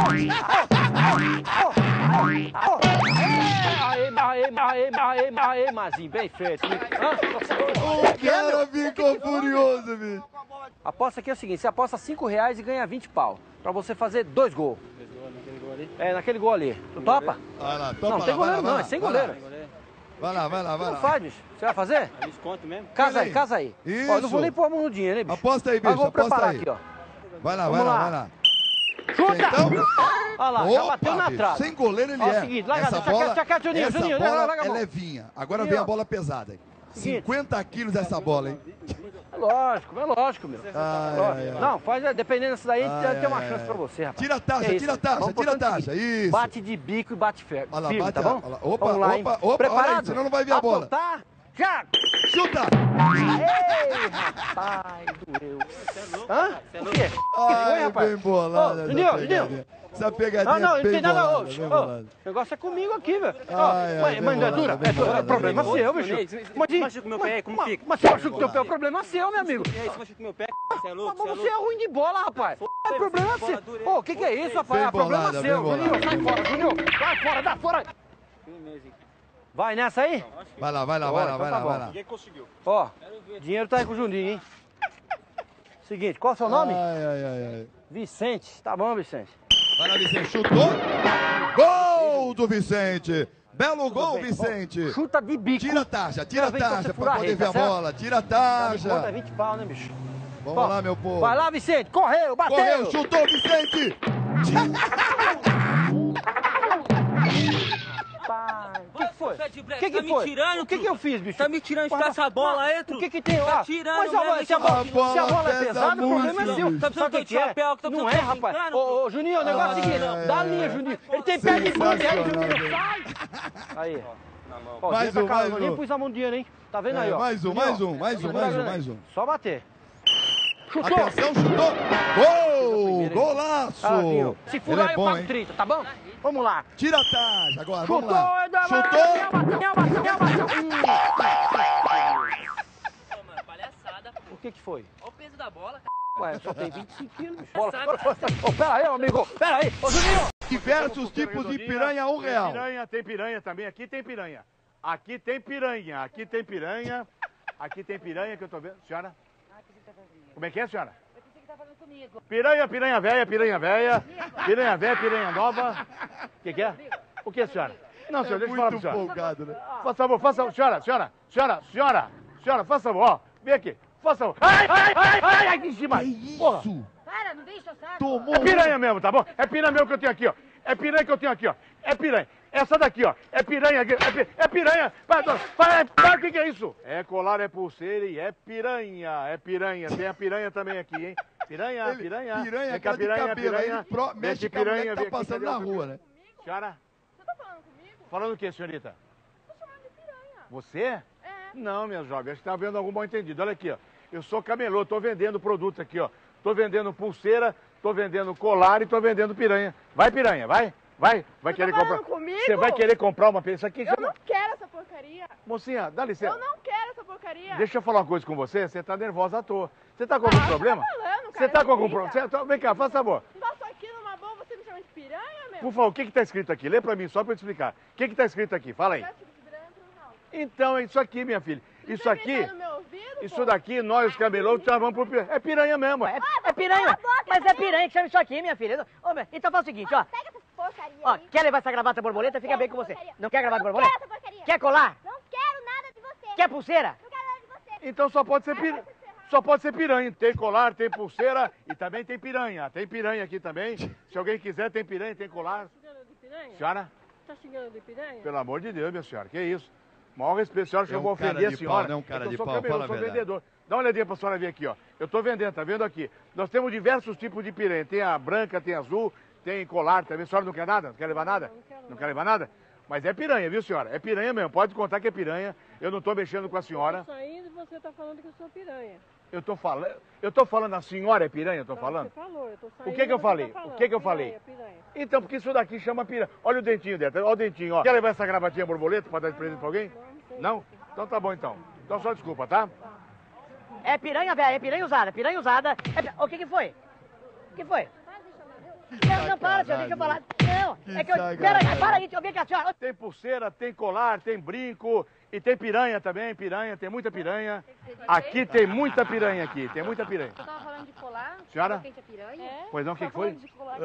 Aê, Mazinho, bem feito. O cara ficou furioso, bicho. A aposta aqui é o seguinte, você aposta R$5 e ganha 20 pau. Pra você fazer 2 gols. É, naquele gol ali. Tu topa? Vai lá, topa Não, lá, tem vai goleiro lá, não, vai é sem lá, goleiro. Vai lá, vai lá, vai Não lá. faz, bicho. Você vai fazer? Desconto mesmo? Casa aí, casa aí. Isso. Ó, eu não vou nem pôr a mão no dinheiro, hein, bicho? Aposta aí, Mas bicho, vou aposta preparar aí. aqui, ó. Vai lá, Vamos vai lá, lá. vai lá. Chuta! Então, Olha lá, já opa, bateu na bicho, trave. sem goleiro ele Ó, é. seguinte, larga, Essa deixa bola, quieto, deixa quieto, Juninho, essa Juninho, bola larga a é mão. levinha. Agora Juninho, vem a ó. bola pesada, hein? Seguinte. 50 quilos essa bola, hein? É lógico, meu. Ai, ai. Não, faz, dependendo dessa daí, Ai, tem uma ai, chance ai. pra você, rapaz. Tira a taxa, Que tira a isso? taxa, Vamos tira a botar no taxa, seguinte, isso. Bate de bico e bate firme, Olha lá, firme, bate tá a- bom? olha lá. Opa, Vamos lá, hein? opa, opa, olha aí, Preparado? senão não vai vir a bola. Apontar, já! Chuta! Ei, rapaz, doeu. Hã? O quê? Ai, rapaz? bem bolada Ô, essa Juninho, pegadinha. Juninho. Essa pegadinha Não, é não bem tem nada. bolada, Ô, bem ô, bolada. o negócio é comigo aqui, velho. Ai, ai, Mas não é bem dura? bolada, bem É bolada, problema bem seu, bolada. bicho. Machuca o meu pé aí, como fica? Mas se machuca o teu pé, o problema é seu, meu amigo. E aí, se machuca o meu pé, você é louco? Mas você é ruim de bola, rapaz. É problema seu. Ô, o que é isso, rapaz? Bem É problema bolada, seu. bem Juninho, bolada, sai bem fora, Juninho. Vai fora, dá fora. Vai nessa aí? Vai lá, vai lá, Ó, vai lá, então vai tá lá, bom. vai lá. Ninguém conseguiu. Ó, dinheiro tá aí com o Juninho, hein? Seguinte, qual é o seu nome? Ai, ai, ai, ai. Vicente. Tá bom, Vicente. Vai lá, Vicente, chutou. Gol do Vicente. Belo gol, bem. Vicente. Chuta de bico. Tira a taxa, tira a Quero ver então taxa você pra furar a poder rede, ver tá a certo? bola. Tira a Conta é taxa. 20 pau, né, bicho? Vamos Ó, lá, meu povo. Vai lá, Vicente. Correu, bateu. Correu, chutou, Vicente. Pai, o que foi? Você é de brecha, Que tá me foi? tirando, O que eu fiz, bicho? Tá me tirando de essa bola aí, O que tem lá? Tá tirando Mas mesmo, se a A bola bola é pesa pesada, o problema é muito, seu. bicho. Tá Sabe o precisando que é? chapéu, que tá Não é, precisando rapaz. brincando, Ô, Juninho, o negócio é o seguinte. Ai, Dá a ai, linha, ai. Juninho. Ele tem pé de fundo aí, Sensacional, Juninho. velho. Sai! Aí. Ó, Mais dinheiro tá um, calmo, mais nem um. pus a mão no dinheiro, hein? Tá vendo aí, ó? Mais um, Juninho, mais um, mais um, segura mais um, a grana mais aí. um. Só bater. Chutou! Atenção, chutou. Gol! Golaço! Ah, Vinho, se Ele furar é eu bom, pago hein? 30, tá bom? Vamos lá. Tira a taxa agora, Chutou, vamos lá. Eduardo, Chutou. Palhaçada, pô. O que foi? Olha o peso da bola, Ué, só tem 25 quilos, bicho. Bola. Ô, pera aí, amigo. Pera aí. Ô, Juninho. Diversos tipos de piranha, R$1. Piranha, tem piranha também. Aqui tem piranha. Aqui tem piranha. Aqui tem piranha. Aqui tem piranha que eu tô vendo. Senhora? Como é que é, senhora? Piranha, piranha velha, piranha velha. Piranha velha, piranha nova. O que é? O que, senhora? Não, senhor, deixa eu falar pra Muito senhora. folgado, né? Faça favor, faça favor. Senhora, faça favor, ó. Vem aqui. Faça favor. Ai, que demais. Porra. Para, não deixa o saco. Tomou. É piranha mesmo, tá bom? É piranha mesmo que eu tenho aqui, ó. É piranha que eu tenho aqui, ó. É piranha. Essa daqui, ó. É piranha. É piranha. O que é isso? É colar, é pulseira e é piranha. É piranha. Tem a piranha também aqui, hein? Piranha. Piranha, Vem cá, aquela de cabelo. piranha. Ele mexe com a mulher que tá passando na rua, né? Senhora? Você tá falando comigo? Falando o que, senhorita? Tô chamando de piranha. Você? É. Não, minha jovem, acho que tá vendo algum mal entendido. Olha aqui, ó. Eu sou camelô, tô vendendo produto aqui, ó. Tô vendendo pulseira, tô vendendo colar e tô vendendo piranha. Vai, piranha, vai. Vai querer comprar. Comigo? Você vai querer comprar uma piranha. Isso aqui Eu não quero essa porcaria. Mocinha, dá licença. Eu não quero essa porcaria. Deixa eu falar uma coisa com você. Você tá nervosa à toa. Você tá com algum problema? Você tá com algum problema? Vem cá, faz favor. Passo aqui numa boa, você me chama de piranha, meu? Por favor, o que tá escrito aqui? Lê pra mim, só pra eu te explicar. O que tá escrito aqui? Fala aí. Então, é isso aqui, minha filha. Isso aqui, isso daqui, nós, os camelôs, chamamos por piranha. É piranha mesmo. É piranha. Mas é piranha que chama isso aqui, minha filha. Ô, então faz o seguinte, ó. Pega essa porcaria Ó, aí. quer levar essa gravata borboleta? Fica bem com você. Não quer gravata borboleta? Quero essa porcaria. Quer colar? Não quero nada de você. Quer pulseira? Não quero nada de você. Então só pode ser piranha. Só pode ser piranha. Tem colar, tem pulseira e também tem piranha. Tem piranha aqui também. Se alguém quiser, tem piranha, tem colar. Senhora? Tá xingando de piranha? Pelo amor de Deus, minha senhora. Que isso? Maior respeito, a senhora chegou a cara ofender de a senhora. pau, não, cara Eu de sou pau, camelô, fala a sou verdade. vendedor. Dá uma olhadinha pra senhora ver aqui, ó. Eu tô vendendo, tá vendo aqui? Nós temos diversos tipos de piranha. Tem a branca, tem a azul, tem colar também. A senhora não quer nada? Não quer levar nada? Não quer levar nada? Mas é piranha, viu, senhora? É piranha mesmo. Pode contar que é piranha. Eu não tô mexendo com a senhora. Eu tô saindo e você tá falando que eu sou piranha. Eu tô falando a senhora é piranha, eu tô falando? Você falou, eu tô saindo. O que eu falei? Tá O que eu falei? Piranha. Então, porque isso daqui chama piranha. Olha o dentinho dela, olha o dentinho, ó. Quer levar essa gravatinha borboleta pra dar de presente pra alguém? Não? Então tá bom, então. Então só desculpa, tá? É piranha, velho. É piranha usada. Piranha usada. O que foi? O que foi? Não, para, senhor. Deixa eu falar. Não. É que eu... Pera aí, para aí. Deixa eu ver que a senhora... Tem pulseira, tem colar, tem brinco e tem piranha também, piranha, tem muita piranha. Aqui tem muita piranha aqui, tem muita piranha. Você tava falando de colar? Senhora? Quente é piranha? É? Pois não, o que foi? De colar,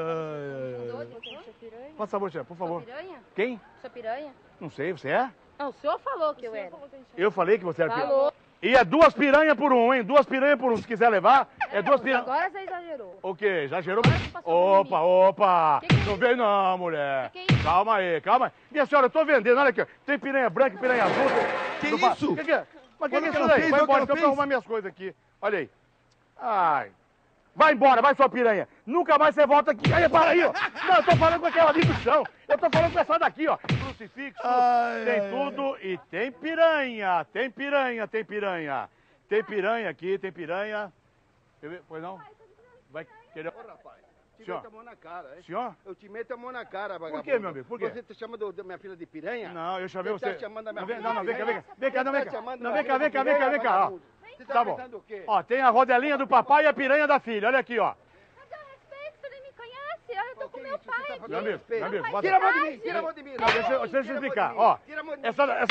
Por favor, senhora, por favor. Sou piranha? Quem? Sou piranha? Não sei, você é? Não, o senhor falou que eu era. Eu falei que você era piranha. Falou. E é 2 piranhas por 1, hein? 2 piranhas por 1. Se quiser levar, é 2 piranhas. Agora você exagerou. O quê? Exagerou? Opa! Não vem não, mulher. Que é isso? Calma aí. Minha senhora, eu tô vendendo, olha aqui, ó. Tem piranha branca e piranha azul. Que Não isso? O que é? Mas o que é isso ela daí? fez? Vai Olha o que embora, ela então, fez. pra arrumar minhas coisas aqui. Olha aí. Ai. Vai embora, vai sua piranha. Nunca mais você volta aqui. Aí, para aí, ó. Não, eu tô falando com aquela ali do chão. Eu tô falando com essa daqui, ó. Crucifixo, tem tudo e tem piranha. Tem piranha. Tem piranha aqui, tem piranha. Pois não? Vai querer... Ô, rapaz, te Senhor? meto a mão na cara, hein? Senhor? Eu te meto a mão na cara, vagabundo. Por quê, meu amigo? Por quê? Você tá chamando da minha filha de piranha? Não, eu chamei você. Tá chamando a minha Não, filha não, de vem cá, piranha? vem cá, não, vem Tá cá. chamando Não, minha vem cá, filha de vem cá, piranha, vem cá, ó. vagabundo? Você tá Tá bom. pensando o quê? Ó, tem a rodelinha do papai e a piranha da filha. Olha aqui, ó. Você nem me conhece? Eu tô com meu pai aqui. Meu amigo, bota- Tira a mão de mim, tira a mão de mim. Não, deixa eu Tira a explicar. mão de mim. Ó, Tira a mão de mim.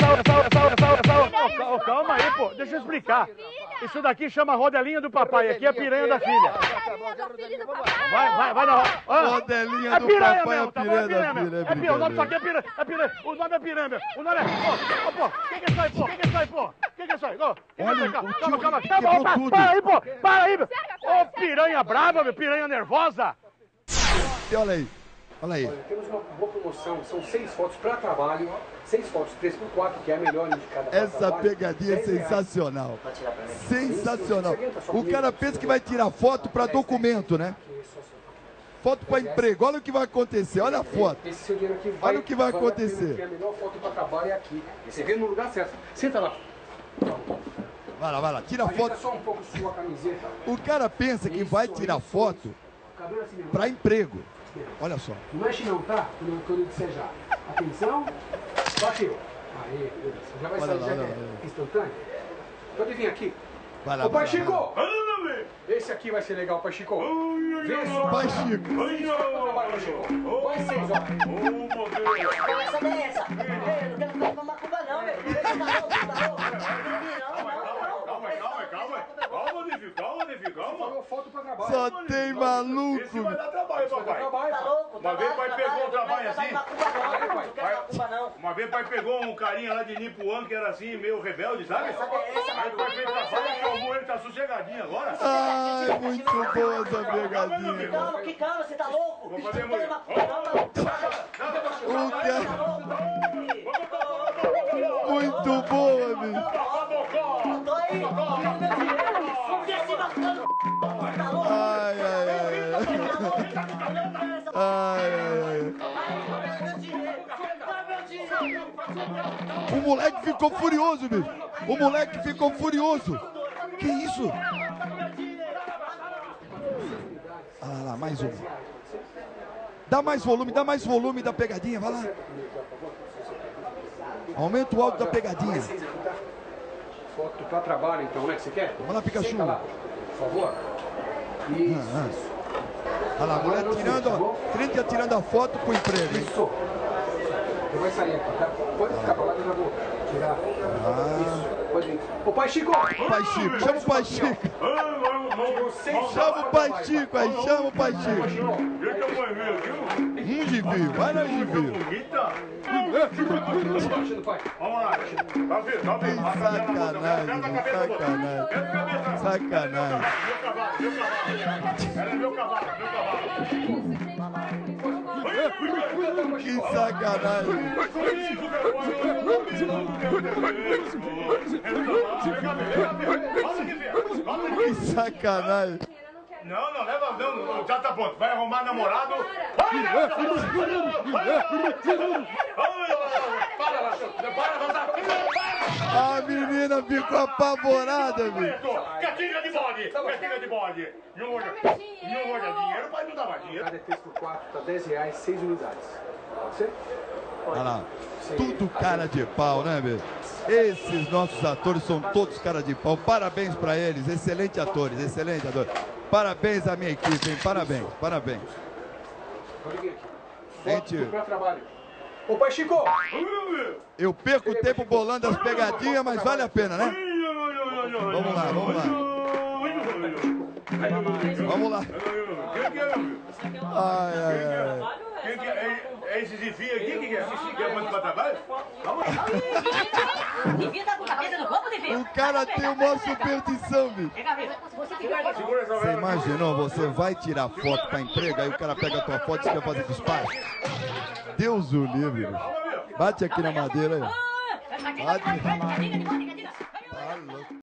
Ó, calma aí, pô. Deixa eu explicar. Isso daqui chama rodelinha do papai. Aqui é a piranha da filha. Vai na roda. Rodelinha do papai, a piranha da filha. É piranha, o nome disso aqui é piranha. É piranha. O nome é piranha, meu. O nome é... Ô, pô, o que é isso aí, pô? O que é isso aí, pô? O que é isso aí? Olha, Calma. quebrou tudo. Para aí, pô. Para aí, meu. Ô, piranha brava, meu. Piranha nervosa. E olha aí. Olha aí. Olha, temos uma boa promoção, são 6 fotos para trabalho, 6 fotos 3x4, que é a melhor indicada para Essa trabalho. pegadinha é sensacional. Sensacional. O cara pensa que vai tirar foto para documento, né? Foto para emprego. Olha o que vai acontecer. Olha a foto. Esse seu dinheiro aqui vai, Olha o que vai vale a pena, acontecer. porque a melhor foto para trabalho é aqui. E você vê no lugar certo. Senta lá. Vai lá. Tira Ajeita foto. só um pouco sua camiseta. O cara pensa que vai tirar foto Cabelo assim mesmo. para emprego. Olha só. Não mexe não, tá? Quando eu disser já. Atenção. Bateu. Aí, beleza. Já vai Olha sair, lá, já olha é lá. instantâneo. Pode vir aqui. Vai lá, Ô, Pai vai lá, Chico! Esse aqui vai ser legal, Pai Chico. Vê só. Pai Chico. Pai Chico. Vai seis, ó. Que essa é essa? Eu não quero ficar com macumba não, velho. Você tá louco? Calma, Nevi, calma. Foto pra trabalho. Só tem maluco. Esse vai dar trabalho, papai. Tá louco? Uma vez o pai pegou um trabalho assim. Não quero macumba não. Uma vez o pai pegou um carinha lá de Nipuã que era assim, meio rebelde, sabe? Aí o pai fez trabalho, acalmou ele, tá sossegadinho agora. Ai, muito boa essa pegadinha. Calma, você tá louco? Vou fazer muito. O cara... boa, bicho. Ai, ai, ai. Ai, ai, ai. O moleque ficou furioso, bicho. O moleque ficou furioso. Que isso? Ah lá, mais um. Dá mais volume da pegadinha, vai lá. Aumenta o áudio da pegadinha. Foto para trabalho, então, né? Que você quer? Vamos lá, Pikachu. Senta lá, por favor. Isso. Olha lá, a mulher tirando a foto com o emprego, hein? Isso. Eu vou sair aqui, tá? Pode ficar pra lá que eu já vou tirar. Isso. Pode ir. Ô, Pai Chico! Pai Chico, chama o Pai Chico. Chama o Pai Chico aí, chama o Pai Chico. Gibinho, vai lá, Gibinho. Vamos lá. Sacanagem. Meu cavalo. Que sacanagem. Que sacanagem. Não, leva, não, já tá pronto. Vai arrumar namorado. A menina ficou apavorada, bicho. Catinga de bode. E um olhadinho. O pai não dava dinheiro. Cada 3 por 4 tá R$10, 6 unidades. Pode ser? Olha lá, tudo cara de pau, né, bicho? Esses nossos atores são todos cara de pau. Parabéns pra eles, excelentes atores. Parabéns à minha equipe, hein? Parabéns. Gente, Foto trabalho. Ô, Pai Chico! eu perco tempo bolando as pegadinhas, mas vale a pena, né? Vamos lá. Ai. É esse Zifi aqui que quer participar do trabalho? Zifi tá com a cabeça no corpo, Zifi? O cara tem uma superstição, bicho. Você imaginou, você vai tirar foto pra emprego, aí o cara pega a tua foto e quer fazer despacho? Deus o livre, bicho. Bate aqui na madeira aí. Bate.